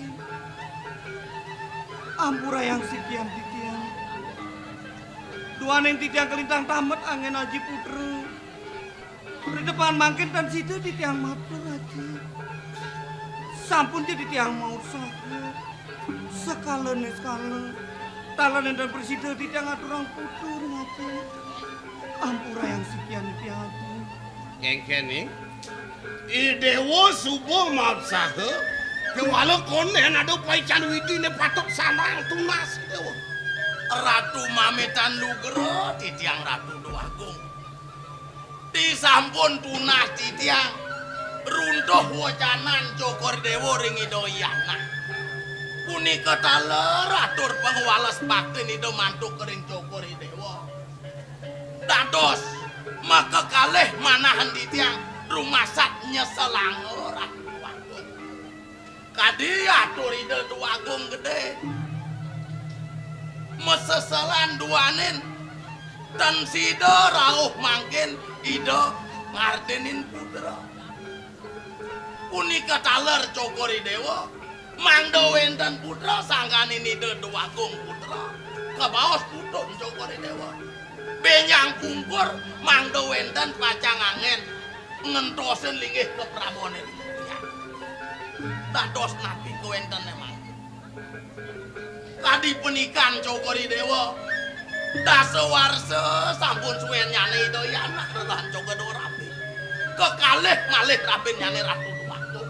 Ampura yang sikian di tiang. Duaning di tiang kelintang tamet angin aji putra. Di depan mangkin tan sida di tiang matur aji. Sampun jadi tiang mau sakit. Sekala talan dan presiden di tiang aturang putur ngati. Ampura yang sekian di tiang atu. Kengkeni idewo subuh maaf sahe. Kewala konen ada paican widi ne patut sanang tunas dewa. Ratu Mametan Lugero di tiang Ratu Duagung. Disampun tunas di tiang runtuh wacanan Cokor Dewo ring idoyana. Punika taler atur penguwalas bakti ido mantuk kering Cokor Dewo. Dados maka kalih manahan di tiang rumah sak nyeselang Ratu Duagung. Kadi atur ido Duagung gede. Meseselan duanin dan sido rauh mangkin ido ngardenin putra. Punika taler Cokori Dewa mangdo wenten putra sangkanin ido Duagung putra. Kebaos putun Cokori Dewa. Benyang pungkur mangdo wenten pacang angin ngentosen linggih ke Prabone. Dados nabi kewenten emang. Kadi penikan Cokori Dewa dasewarse sampun suwen nyane ido anak retahan Cokodo rapi kekalih malih rapin nyane Ratu Duagung.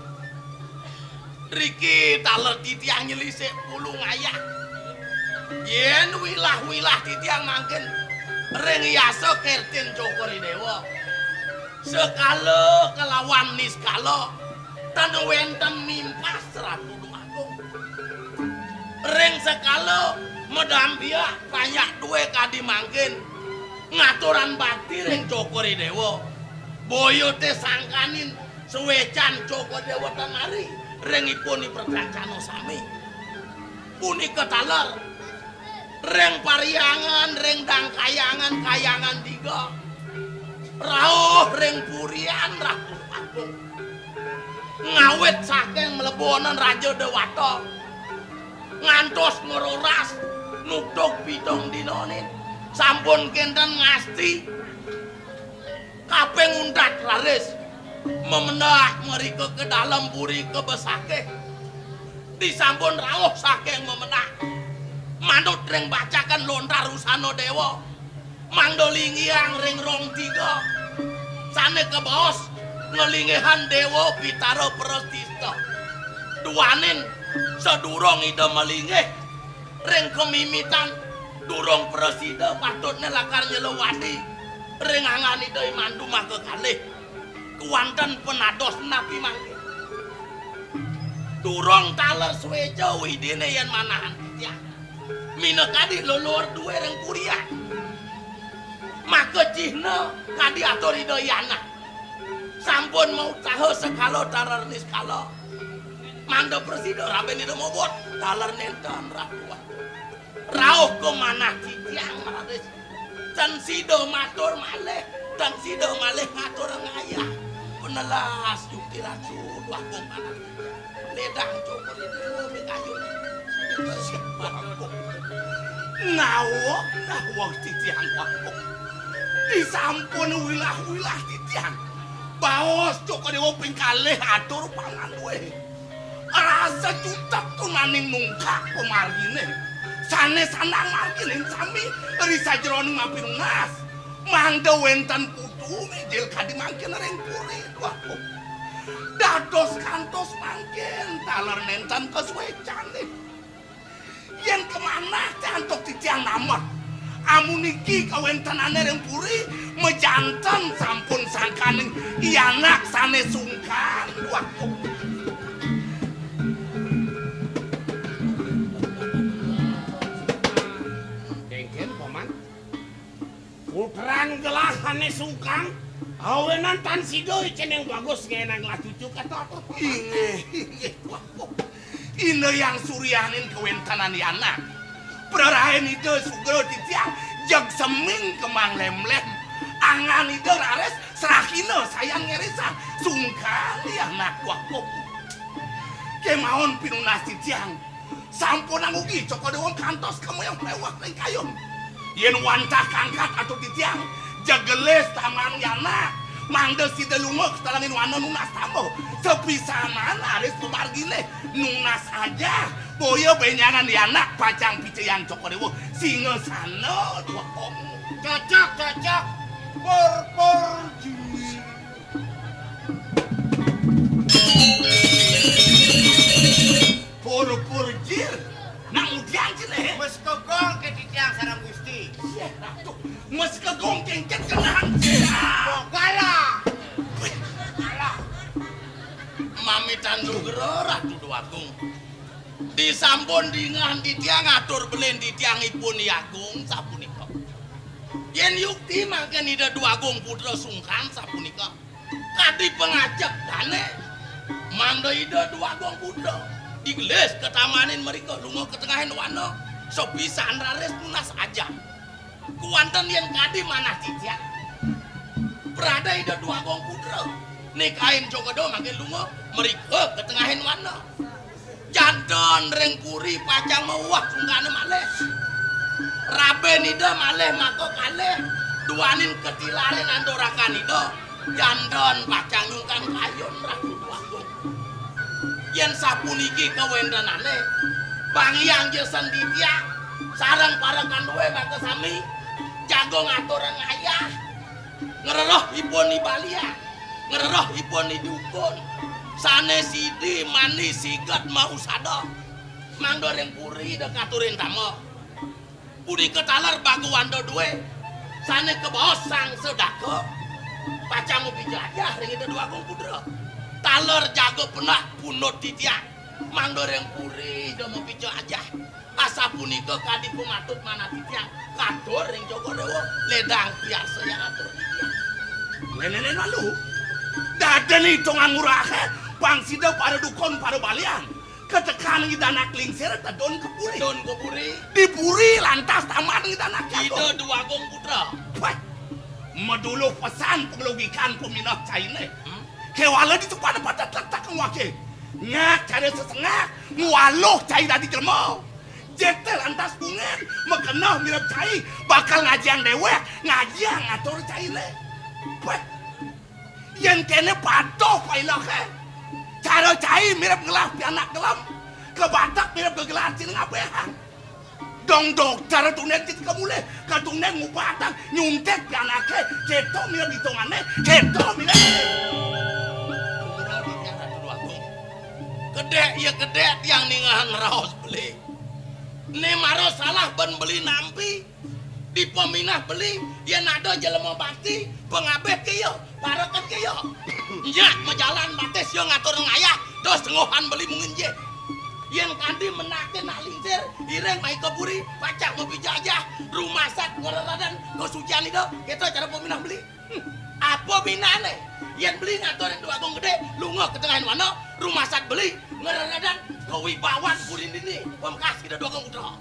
Riki taler titiang nyelisik pulung ayak yen wilah-wilah titiang mangkin ring yasa kertin Cokori Dewa sekala kelawan niskala dan wenten mimpas Ratu Duagung. Ring sekala medambia banyak duwe kadi mangkin ngaturan bakti ring Cokori Dewa. Boyo te sangkanin suwecan Cokori Dewa temari ringipun percacano sami. Punika taler ring pariangan ring dangkayangan kayangan tiga. Rauh ring purian Ratu Duagung. Ngawit saking mlebonan Raja Dewata. Ngantos ngeroras nukdok bidong dinonin sampun kenten ngasti kaping undat laris memendah mereka ke dalam puri kebesake disampun rauh saking memenah manut ring bacakan lontar usano Dewa mangdolingiang ring rong tiga sane ke bawos ngelingihan Dewa pitaro prestista duanin sedurung ide melingih ring kemimitan durung presida patut nelakar nyelewadi ring angan ide mandu maka kalih kuanten penados napi mangkin durung taler suwe jauh idine yen manahan tiang minekadi lolor duwe ring kurian maka cihna kadi atur Hidayana sampun mau tahu sekalo tarar ni sekalo mangda presiden raben itu mau buat talar nenten rakuat rauh ke mana titiang marades dan sido matur maleh dan sido maleh ngatur ngayah penelas jukti racun wakung mana ledang cokor itu mikayun ngawok titiang wakung disampun wilah titiang baos cokor dewa pingkalih atur pangan we rasa jutak tunaning nungkak pemargine sanes sanang margine sami risa jroning mapirungas mangda wenten putu mejel kadi mangkin ring puri wakung dados kantos mangkin taler nenten kesuecane yen kemana cantok titiang namot amuniki kawentenane ring puri mejanten sampun sangkaning ianak sanes sungkan wakung Puteran gelahane sungkang, awenan tan sido ceneng bagus ngenang lah cucu kata apa? Inge, ine yang suryanin kewentanan yana. Perarahin itu sugro titiang, jag seming kemang lem-lem. Angan itu rares serahino sayang ngerisa, sungkan yana wakuk. Kemauan pinunas titiang, sampun angugi coko dewang kantos kamu yang mewah ning kayun. Yen wantah kangkat atau titiang jageles taman yana mangda si delungok setalangin wana nunas tambo sepisanan aris pemargine nunas aja boyo benyangan yana pacang piceyan cokodewo singa sana dua om Cocok. Por jir nang udian cile Mes kegong ke titiang sarang Gusti. mas kegong kengket kenahan cila Gala. Mami Tandugro Ratu Duagung disampun dengan titiang atur belen titiangipun Agung sapunika yen yukti mangken ida Duagung putra sungkan sapunika kadi pengajak dane mangda ida Duagung putra digeles ketamanin mereka lunga ke tengahin wana sopisan rares tunas aja kuanten yen kadi manah titiang berada ida Duagung putra nikahin jogodo makin lunga mereka ke tengahin wana jantan reng puri pacang mewah sungkane maleh raben ida maleh mako kaleh duanin ketilaren andorakan ida jantan pacang nyungkan kayun Ratu Duagung yen sapuniki kawendanane bangyang jesen ditia sareng parekan duwe maka sami jago ngatur ngayah ngereroh ipun ibalia ngereroh ipun dukun sane sidi manis sigat mau sada mangdo reng puri dekaturin tamo puri ketalar bagu wando duwe sane kebosang sedako pacamu bijajah ring itu Duagung putra taler jago penak punut titiang mangdo reng puri do mau bijajah asa punika kadi pumatut mana titiang kadur ring Jogodewo ledang biasa yang atur titiang lelele lalu dadan hitungan murahe pangsida pada dukun pada balian ketekan kita anak lingsir tadon kepuri dipuri lantas taman kita anak ide Duagung putra wah medulu pesan pengelogikan peminat caine kewala di pada letak ngwake ngak cari sesengak ngualuh cai tadi jelmo jetel lantas bungen mekenah mirip cai bakal ngajian dewek ngajian ngatur caine wah yang kene patuh pailoke cara cai mirip ngelah anak gelam ke Batak mirip gegelan cing ngabehan dong dokter tunen cit kemule katunen ngubatang nyuntek anake ceto mirip hitungane ceto mirip gede yang ningahan raos beli ini maro salah ben beli nampi di peminah beli yang ada jelema bakti pengabeh kiyo parakat kiyo nyak majalan bates yo ngatur ngayah dos tengohan beli mungkin je yang kandi menake nak lingsir direng mai keburi pacak ngopi jajah rumah sak ngeradan go sucian itu kita cara peminah beli apa binane yen beli ngatorin dua gong gede lunga ke tengah mana rumah sak beli ngeradan go wibawan purin ini pemkas kita dua gong udah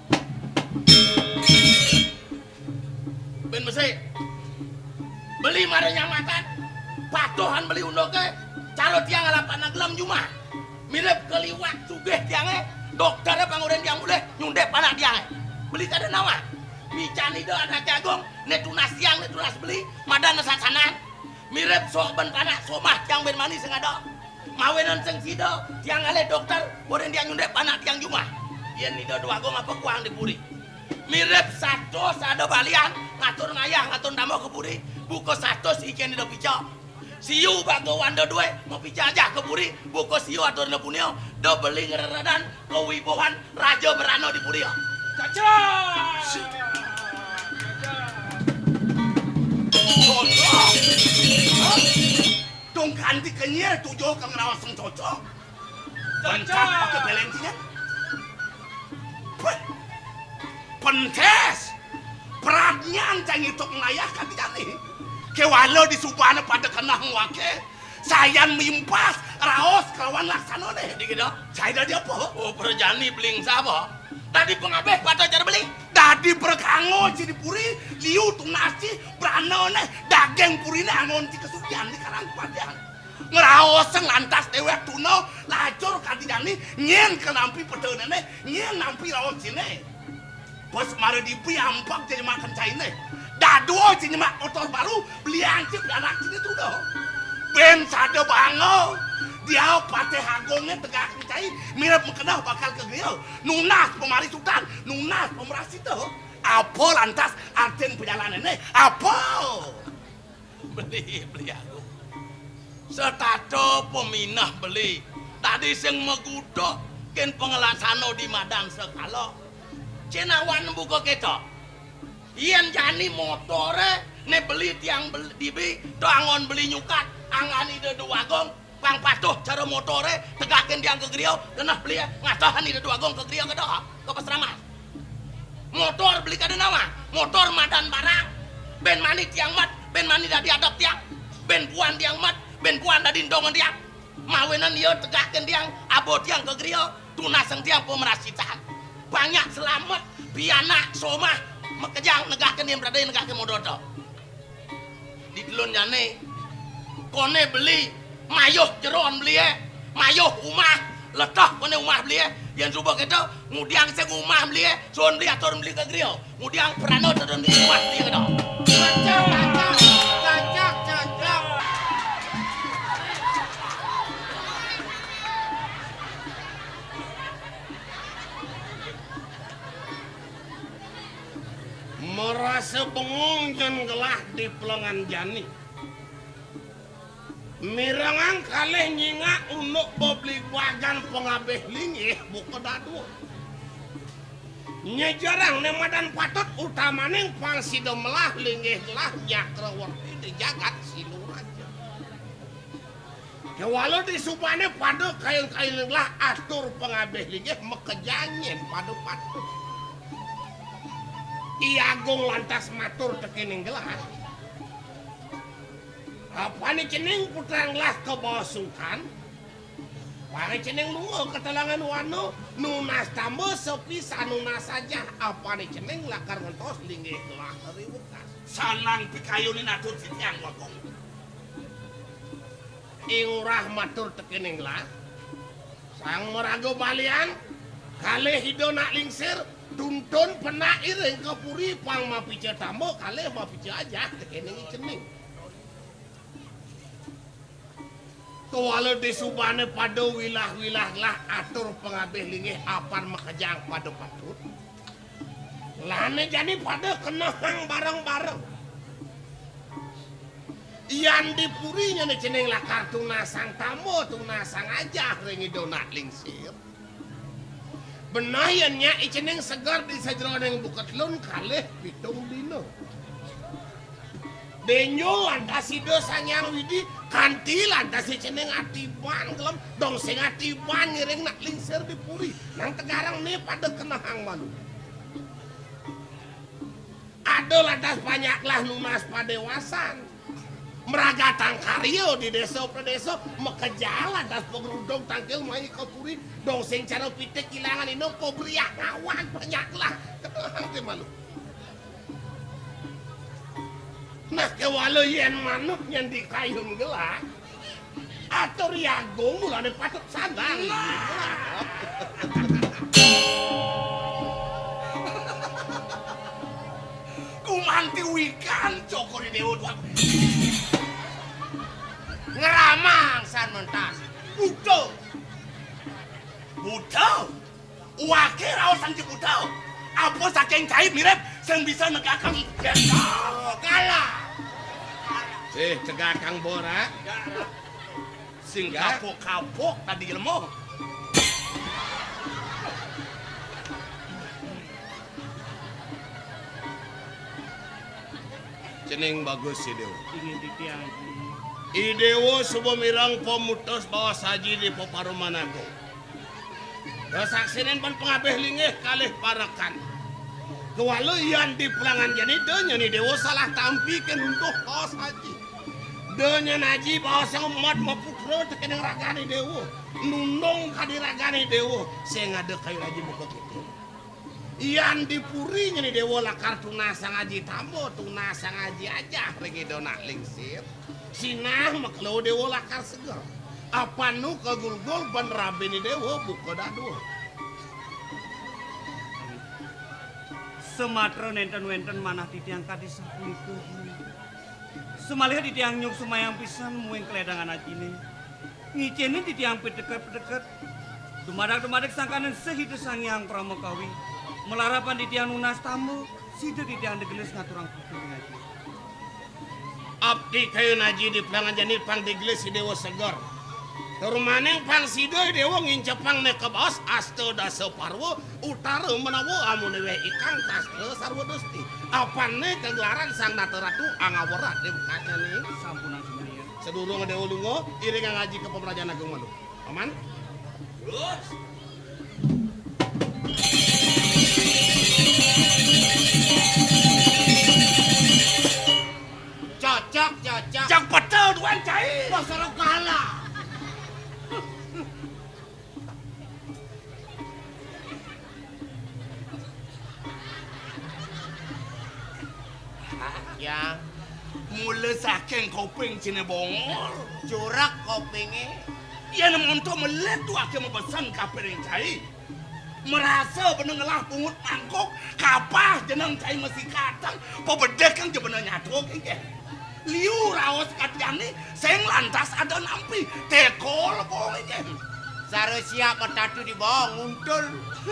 ben mesti beli mare nyamatan patuhan beli undoke calo tiang alapan gelam jumah mirip keliwat sugih tiangnya dokternya panguren tiang boleh nyundep anak tiangnya beli kada nama mican itu anak jagung ne tunas tiang ne tunas beli madan sasanan mirip sok ben panak somah tiang ben manis ngado mawenan seng sido tiang ale dokter boren tiang nyundep anak tiang jumah yen itu dua gong apa kuang dipuri mirip satu sado balian ngatur ngayah ngatur damo kepuri buko satu si ikan di picok siu bago wando dua mau pica aja kepuri buko siu atur nepunio do beli ngeradan kewibohan raja berano di purio Caca. Cocok. Dong ganti kenyir tujuh ke ngerawaseng cocok. Pencak pakai belensinya. Pentes. Peratnya ancang itu ngayah katikan nih. Kewalo di subana pada kena ngwake. Sayan mimpas raos kawan laksana deh. Dikit dong. Saya dah apa? Oh perjani beling sapa? Tadi pengabeh pada cara beli. Dadi berkango jadi puri liu tunasi berano nih daging puri nih angon di kesucian di karang padian. Ngeraos lantas dewek tuno lacur katikan nih nyen kenampi pedene nih nyen nampi raos sini. Bos mari dipi ampak jadi makan caine. Dado sini mak motor baru beli ancip anak sini tuh doh. Ben sado bango. Dia pate hagongnya tegak cai mirip mengenal bakal ke grill. Nunas pemari sultan, nunas pemerasi tuh. Apa lantas arten perjalanan ini? Apa? Beli aku. Setato peminah beli. Tadi sing megudok ken pengelasano di madan sekalo. Cenawan buka ketok. Yen jani motore ne beli tiang beli dibi do angon beli nyukat angani de dua gong pang patuh cara motore tegakin tiang ke griau kenah beli ngatahan ide dua gong ke griau ke doa ke pasraman motor beli kada nama motor madan barang ben mani tiang mat ben mani dah diadap tiang ben puan tiang mat ben puan dah dindongan tiang mawenan ieu tegakin tiang abo tiang ke griau tunaseng tiang pemerasitan banyak selamat pianak somah mekejang negakeun yang berada negakeun modoto di delon jane kone beli mayuh jeroan beli mayuh umah letah kone umah beli yang coba kita ngudiang sing umah beli soon beli atur beli ke griyo ngudiang perano turun di umah beli ke dong Cocok. Merasa bengong dan gelah di pelengan jani. Mirangan kalih nyingak unuk bobli wagan pengabeh lingih buka dadu. Nyejarang nemadan patut utamaning pangsido melah lingih lah nyakrawarti di jagat siluraja. Walau di supane pada kain-kain lah atur pengabeh lingih mekejangin pada patut. Iagung lantas matur tekening gelas. Apa nih cening putra gelas ke bawah sultan? Pare cening lungo ketelangan wano nunas tambo sepisah nunas saja. Apa nih cening lakar ngentos linggih gelas ributas. Sanang pikayunin atur sitiang wakong. Ingurah matur tekening gelas. Sang merago balian kalih hidona lingsir tuntun pena iring kepuri pang mapice tambo kalih mapice aja tekening cening. Tuwala di subane pada wilah-wilah lah atur pengabeh lingih apan makajang pada patut. Lane jadi pada kenahang bareng-bareng. Iyan dipurinya nih ceneng lakar tunasang tamu tunasang aja ringi donat lingsir. Benayannya iceneng segar di sajroning bukat lun kalih pitung dino. Denyo lantas si dosanya widi kanti lantas si ceneng atiban kelem dong sing atiban ngiring nak lingser di puri nang tegarang nih pada kenahang malu. Ada lantas banyaklah nunas padewasan. Meragatan karyo di desa pedesa mekejalan das pengerudong tangkil mai ke puri dong sing cara pitik kilangan ino ko beriak ngawan banyaklah kenahang teh malu. Nah kewalo yen manuk yang dikayun gelak atau riagung mulane patut sadar. Kumanti wikan Joko Dewo Ngeramang san mentas. Budal. Budal. Wake raosan je budal. Apa saking cair mirip sing bisa negakan Oh, kalah. Cegah Kang Bora. sing kapok-kapok tadi ilmu. Ceneng bagus si Dewo. Ingin ditiang Haji. Idewo subuh mirang pemutus bawa saji di Poparuman aku. Saksinin pun pengabeh lingih kalih parakan. Kewalau yang di pelangan jani denya ni Dewo salah tampikan untuk bawa saji. Denya naji bawa sang umat maputro tekeneng ragani Dewo. Nundong kadiragani Dewo. Saya ngade kayu raji buka kita. Iyan dipuri nya ni Dewo lakar tunasa ngaji tambo, tunasa ngaji aja lagi donak lingsir. Sinah maklo Dewo lakar segar. Apa nu kagulgul ban rabe ni Dewo buka dadu. Sematra nenten-wenten manah titiang kadis sapunika. Semalih titiang nyuk sumayang pisan muing keledangan ajine. Ngiceni titiang pedeket-pedeket. Dumadak-dumadak sangkanan sehidu sangyang pramokawi. Melarapan titiang nunas tamu, sida titiang degeles ngaturang putih ngaji. Abdi kayu naji di pelangan jani pang digelis si Dewo segar. Terumaneng pang sido Dewo ngincepang ne ke bos asto dasa parwo utara menawo amunewe ikang tas sarwo dosti. Apane kegelaran sang nateratu angawerat di bukanya nih. Sampunan semuanya. Sedurung Dewo lungo iring ngaji ke pemerajaan agung malu. Aman? Terus Cocok. Jang betul tuan cair. Pasal kalah. Ya, Mula saking kopeng cina bongol. jurak kopingnya. Ia untuk melihat tu akan mempesan kapering cair. Merasa benengelah pungut mangkok. Kapah jenang cair masih katang. Pobedek kan je bener nyatu. Liu rawas katiani. Seng lantas ada nampi. Tekol pokoknya. Sare siap metatu di bawah nguntul.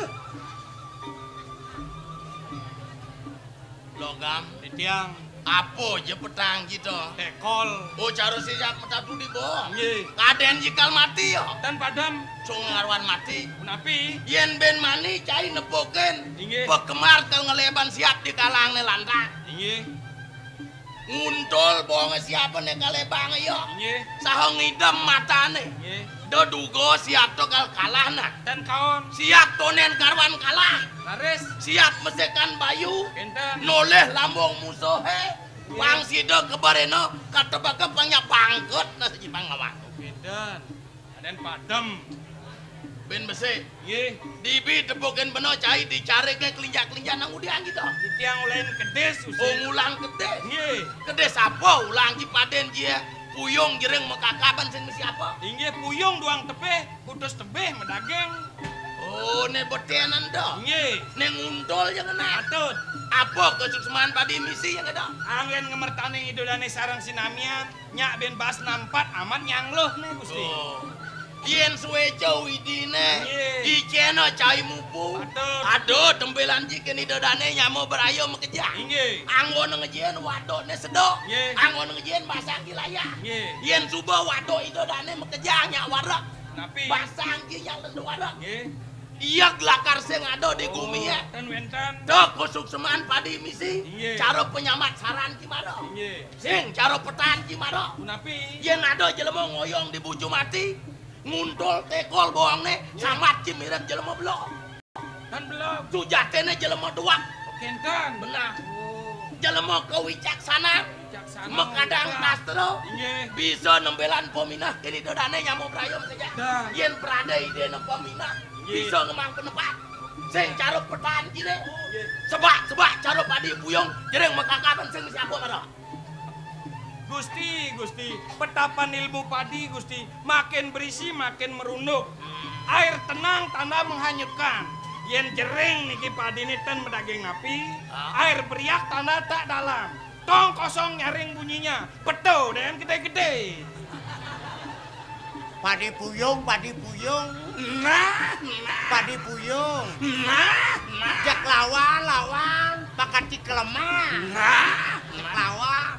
Logam, Titiang, apa je petang gitu? tekol, Oh, cara siap metatu di bawah. nggih, Kaden jikal mati yo. dan padam, Cung ngarwan mati. menapi, Yen ben mani cai nepoken. Inggih. Pekemar kal ngeleban siap di kalang ne lantang. nggih, Nguntul bohong siapa ne kalebang yo. nggih, Saho ngidam matane. nggih, Dodugo siap to kal kalah na. dan kaon, Siap tonen karwan kalah. laris, Siap mesekan bayu. kenten, Noleh lambung musuh Pang sido kebareno katebaka pangnya pangkut na sejipang ngawak. kenten, dan padam, Ben besi. nggih, Dibi tepoken beno cai dicari ke kelinjak-kelinjak nang udian gitu. Titiang ulain kedes, Oh usin, ngulang kedes. nggih, Kedes apa ulang cipaden dia. Puyung jereng mekakaban sing mesti apa? nggih puyung doang tebeh, kudus tebeh medageng, Oh ne betenan do. nggih, Ne nguntul yang kena. atut, Apa kesukseman padi misi yang ada? angin ngemertane idolane sarang sinamian, nyak ben bas nampat amat nyangloh nih gusti. Oh. Yen suwe jauh idine, Nggih. iceno cai mupu. Atur. Aduh, tembelan jiken idodane nyamo berayo mekejah. Nggih, Anggon ngejien wadone sedok. Nggih. Anggon ngejien basang gilaya. nggih, Yen suba wado idodane mekejah nyak warak. napi, Basang ki yang lendu warak. nggih, Iya gelakar sing ada di gumi ya. Ten wenten. Dok kusuk seman padi misi. Iya. Cara penyamat saran cimaro. Iya. Sing cara petan cimaro. Kunapi? Yen ada jelema ngoyong di bucu mati, nguntul tekol bohongne samat cimirep jelema blok. Kan belum. Sujatene jelema duak. Kenten. Benar. Oh. Jelema kewicaksana. Bijaksana. Mekadang nastro. Iya. Bisa nembelan peminah jadi dodane nyamuk rayom saja. Dan. Yen prada ide ne peminah. Iya. Bisa ngemang penepat. Sing cara petan kine. Sebak cara padi buyong jereng mekakapan sing siapa mara. Gusti, petapan ilmu padi Gusti, makin berisi makin merunduk. Air tenang tanda menghanyutkan. Yen jering niki padi niten medaging api, air beriak tanda tak dalam. Tong kosong nyaring bunyinya, pedo dan gede-gede. Padi buyung. Nah, Padi buyung. nah, Jak lawan, pakati kelemah. Jak lawan.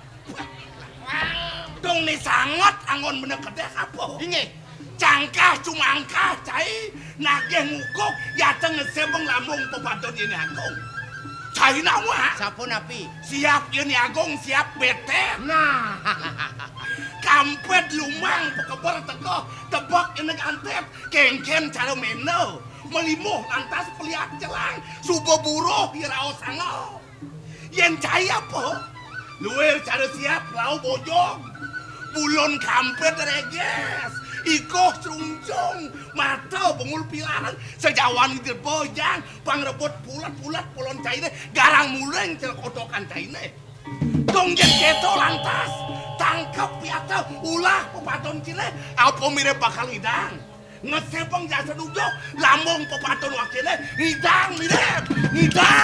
dong nih sangat angon bener kedek apa? Ini, Cangkah cumangkah cai nagih ngukuk ya ngesebeng lambung pepadon ini agung. Cai nawa sampun api. siap ini agung siap bete. Nah, Kampet lumang pekeber teko tebak ini antep kengken cara meno melimuh lantas peliak celang subuh buruh hirau sango yen cai apa luwer cara siap lau bojong bulon kampet reges ikoh serunjung mata bengul pilaran sejawan itu bojang pangrebut pulat pulon cai garang muleng celkotokan cai dong yen keto lantas tangkap piata ulah pepaton cile apa mirip bakal hidang ngesepeng jasa duduk lambung pepaton wakilnya hidang mirip hidang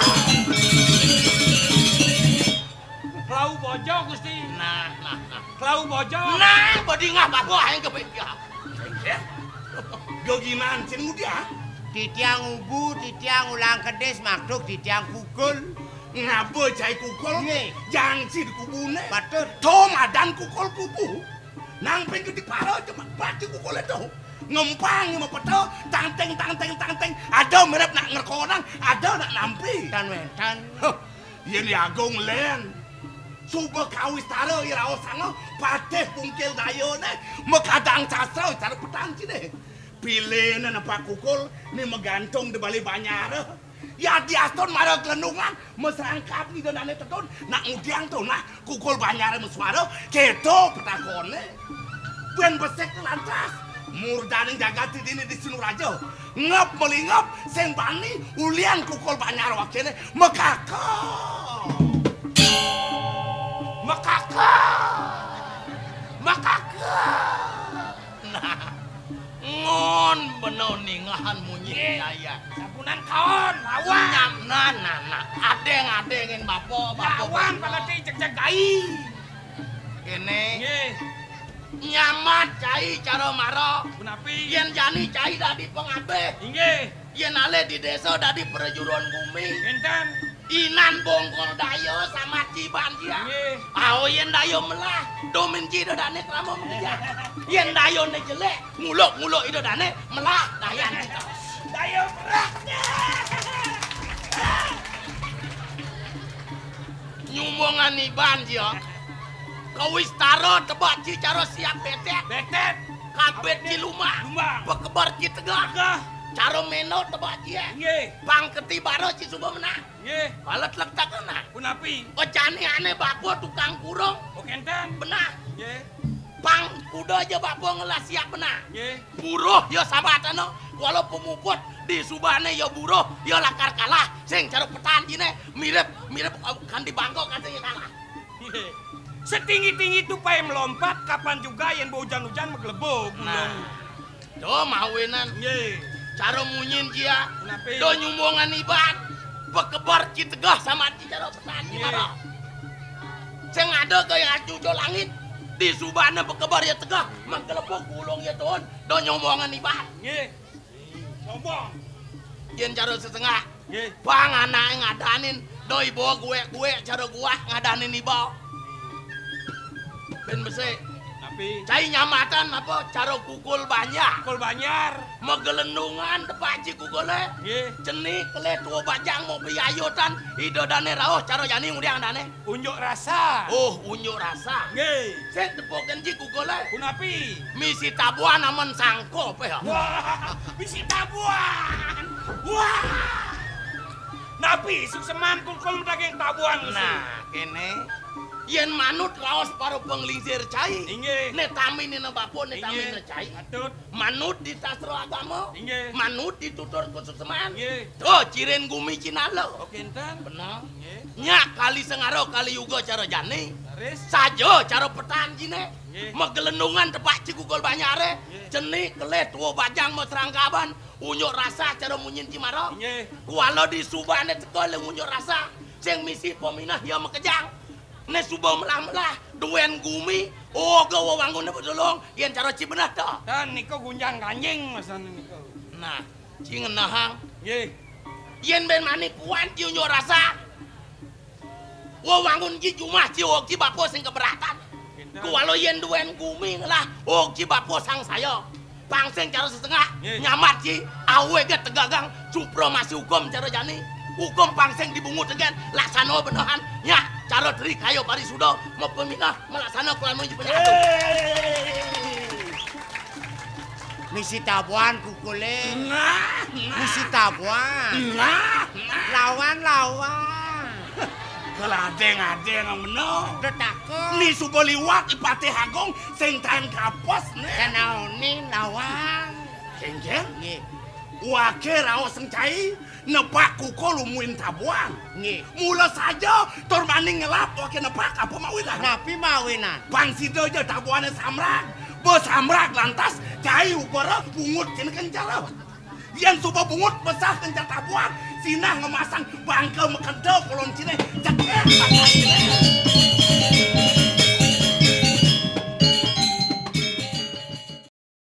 Klau bojo Gusti. Nah. Klau bojo. Nah, badi ngah bago aing kepekya. yo gimana cin mudia di tiang ubu, di tiang ulang kedes, makduk di tiang pukul. ngapa cai kukul Nge. jangsi di kubune Batur. tom adan kukul kubu nang pengen di paro cuma bati kukul itu ngempang mau peto tanteng ada mirip nak ngerkonang ada nak nampi Dan wentan. Yen agung len suba kawis taro irao sango pateh pungkil dayone mekadang sastra cara petang cine pilih na pak kukul ni megantung di balik banyar ya di aston marah kelendungan meserangkap ni donane teton nak ngudiang tuh nah kukul banyar meswaro keto petakone ben besek lantas murdane jagati dini di Sinurajo ngap melingap sing bani ulian kukul banyar wakene mekaka Nah. Ngon beno ningahan munyi jaya. Sabunan kaon, lawan. Nah. Adeng-adengin bapo. Lawan pangati cek gai. Kene Nggih. nyamat cai cara maro. Kunapi? Yen jani cai dadi pengabeh. Inggih. Yen ale di desa dadi perjuruan bumi. Enten. Inan bongkol dayo sama ciban dia. Nggih. Ao yen dayo melah, domin ci dodane kramo mengeja. Yen dayo ne jelek, nguluk itu dane melah dayan kita. Dayo berat. Nyumbongan iban dia. Kawis taro tebak ci caro siap betet. Betet. Kabet ci lumah. Lumah. Pekebar ci tegah. Caro meno tebak ci. Nggih. Pang keti baro ci suba menang. Nggih. Balet letak kena. Kunapi? Ocane ane bapo tukang kurung. Kenten. Benah. Nggih. Pang kuda aja bapo ngelas siap benah. Nggih. Buruh ya sabatana walau pemuput di subane ya buruh ya lakar kalah sing cara petan jine mirip kan di Bangkok katanya kalah. Nggih. Setinggi-tinggi tupai melompat kapan juga yang hujan-hujan megelebok gulung. Nah, do mawinan Nggih. cara munyin dia Kunapi? do nyumbongan iban pekebar ci tegah sama ci cara petan Nggih. gimana sing ada gaya acuco langit di subane pekebar ya tegah menggelepok gulung ya tuan do nyumbongan iban Nggih. Sombong. yen cara setengah Nggih. bang anak ngadanin doi bawa gue cara gua ngadanin iba ben bese Napi. Cai nyamatan apa cara kukul banyak. Kul Banyar. Megelendungan tepak ci kukule. Nggih. Cenik kele tua bajang mau piayotan ido dane raoh cara jani ngudiang dane. Unjuk rasa. Oh, unjuk rasa. Nggih. Sing tepoken ci kukule. Kunapi? Misi tabuan aman sangko pe ya. Wah, bisi tabuan. Wah. Napi sukseman kul daging tabuan. Nah, kene yen manut raos paro penglingsir cai. Inggih. Ne tamin ne bapo ne tamin ne cai. Atut. Manut di sastra agama. Inggih. Manut ditutur kesukseman. Inggih. Tuh ciren gumi cinalo. Oke enten. Benar. Nggih. Nya kali sengaro kali yuga cara jani. Laris. Sajo cara petan jine. Nggih. Megelendungan tepak cikukul banyare. Nggih. Cenik kelet tua bajang mau serangkaban. Unyuk rasa cara munyin cimaro. Nggih. Kualo di subane teko le unyuk rasa. Sing misi peminah ya mekejang. Ne suba melah-melah duen gumi. Oh gawa wangun bedolong. Yen cara cibenah ta. Dan niko gunjang kanjing masane niko. Nah, ci ngenahang. Nggih. Yen ben mani puan ci unyuk rasa. Wo wangun ci cuma ci oki bapo sing keberatan. Kualo yen duen gumi lah oki bapo sang saya. Pangseng cara setengah Nggih. nyamat ci awe ge tegagang supro masih hukum cara jani. Hukum pangseng dibungut dengan laksana benahan nya cara dari kayo pari sudo mau peminah melaksana kulan menuju penyatu. Misi tabuan kukule. Nah, Misi tabuan. nah. Lawan. Keladeng-adeng meno. Detakon. Ni subo liwat ipate hagong sing tahan kapos ne. Kanaoni lawan. Kengken. Nggih. Wake raos sencai nepak kukul umuin tabuan. Nggih. Mula saja tor maning ngelap wake nepak apa mawinan. Napi mawinan. Bang sido aja tabuannya samrak. Bos samrak lantas cai ukara bungut kena kencara. Yang suba bungut besar kencar tabuan. Sinah ngemasang bangkel mekendel kolom cine. Cekek.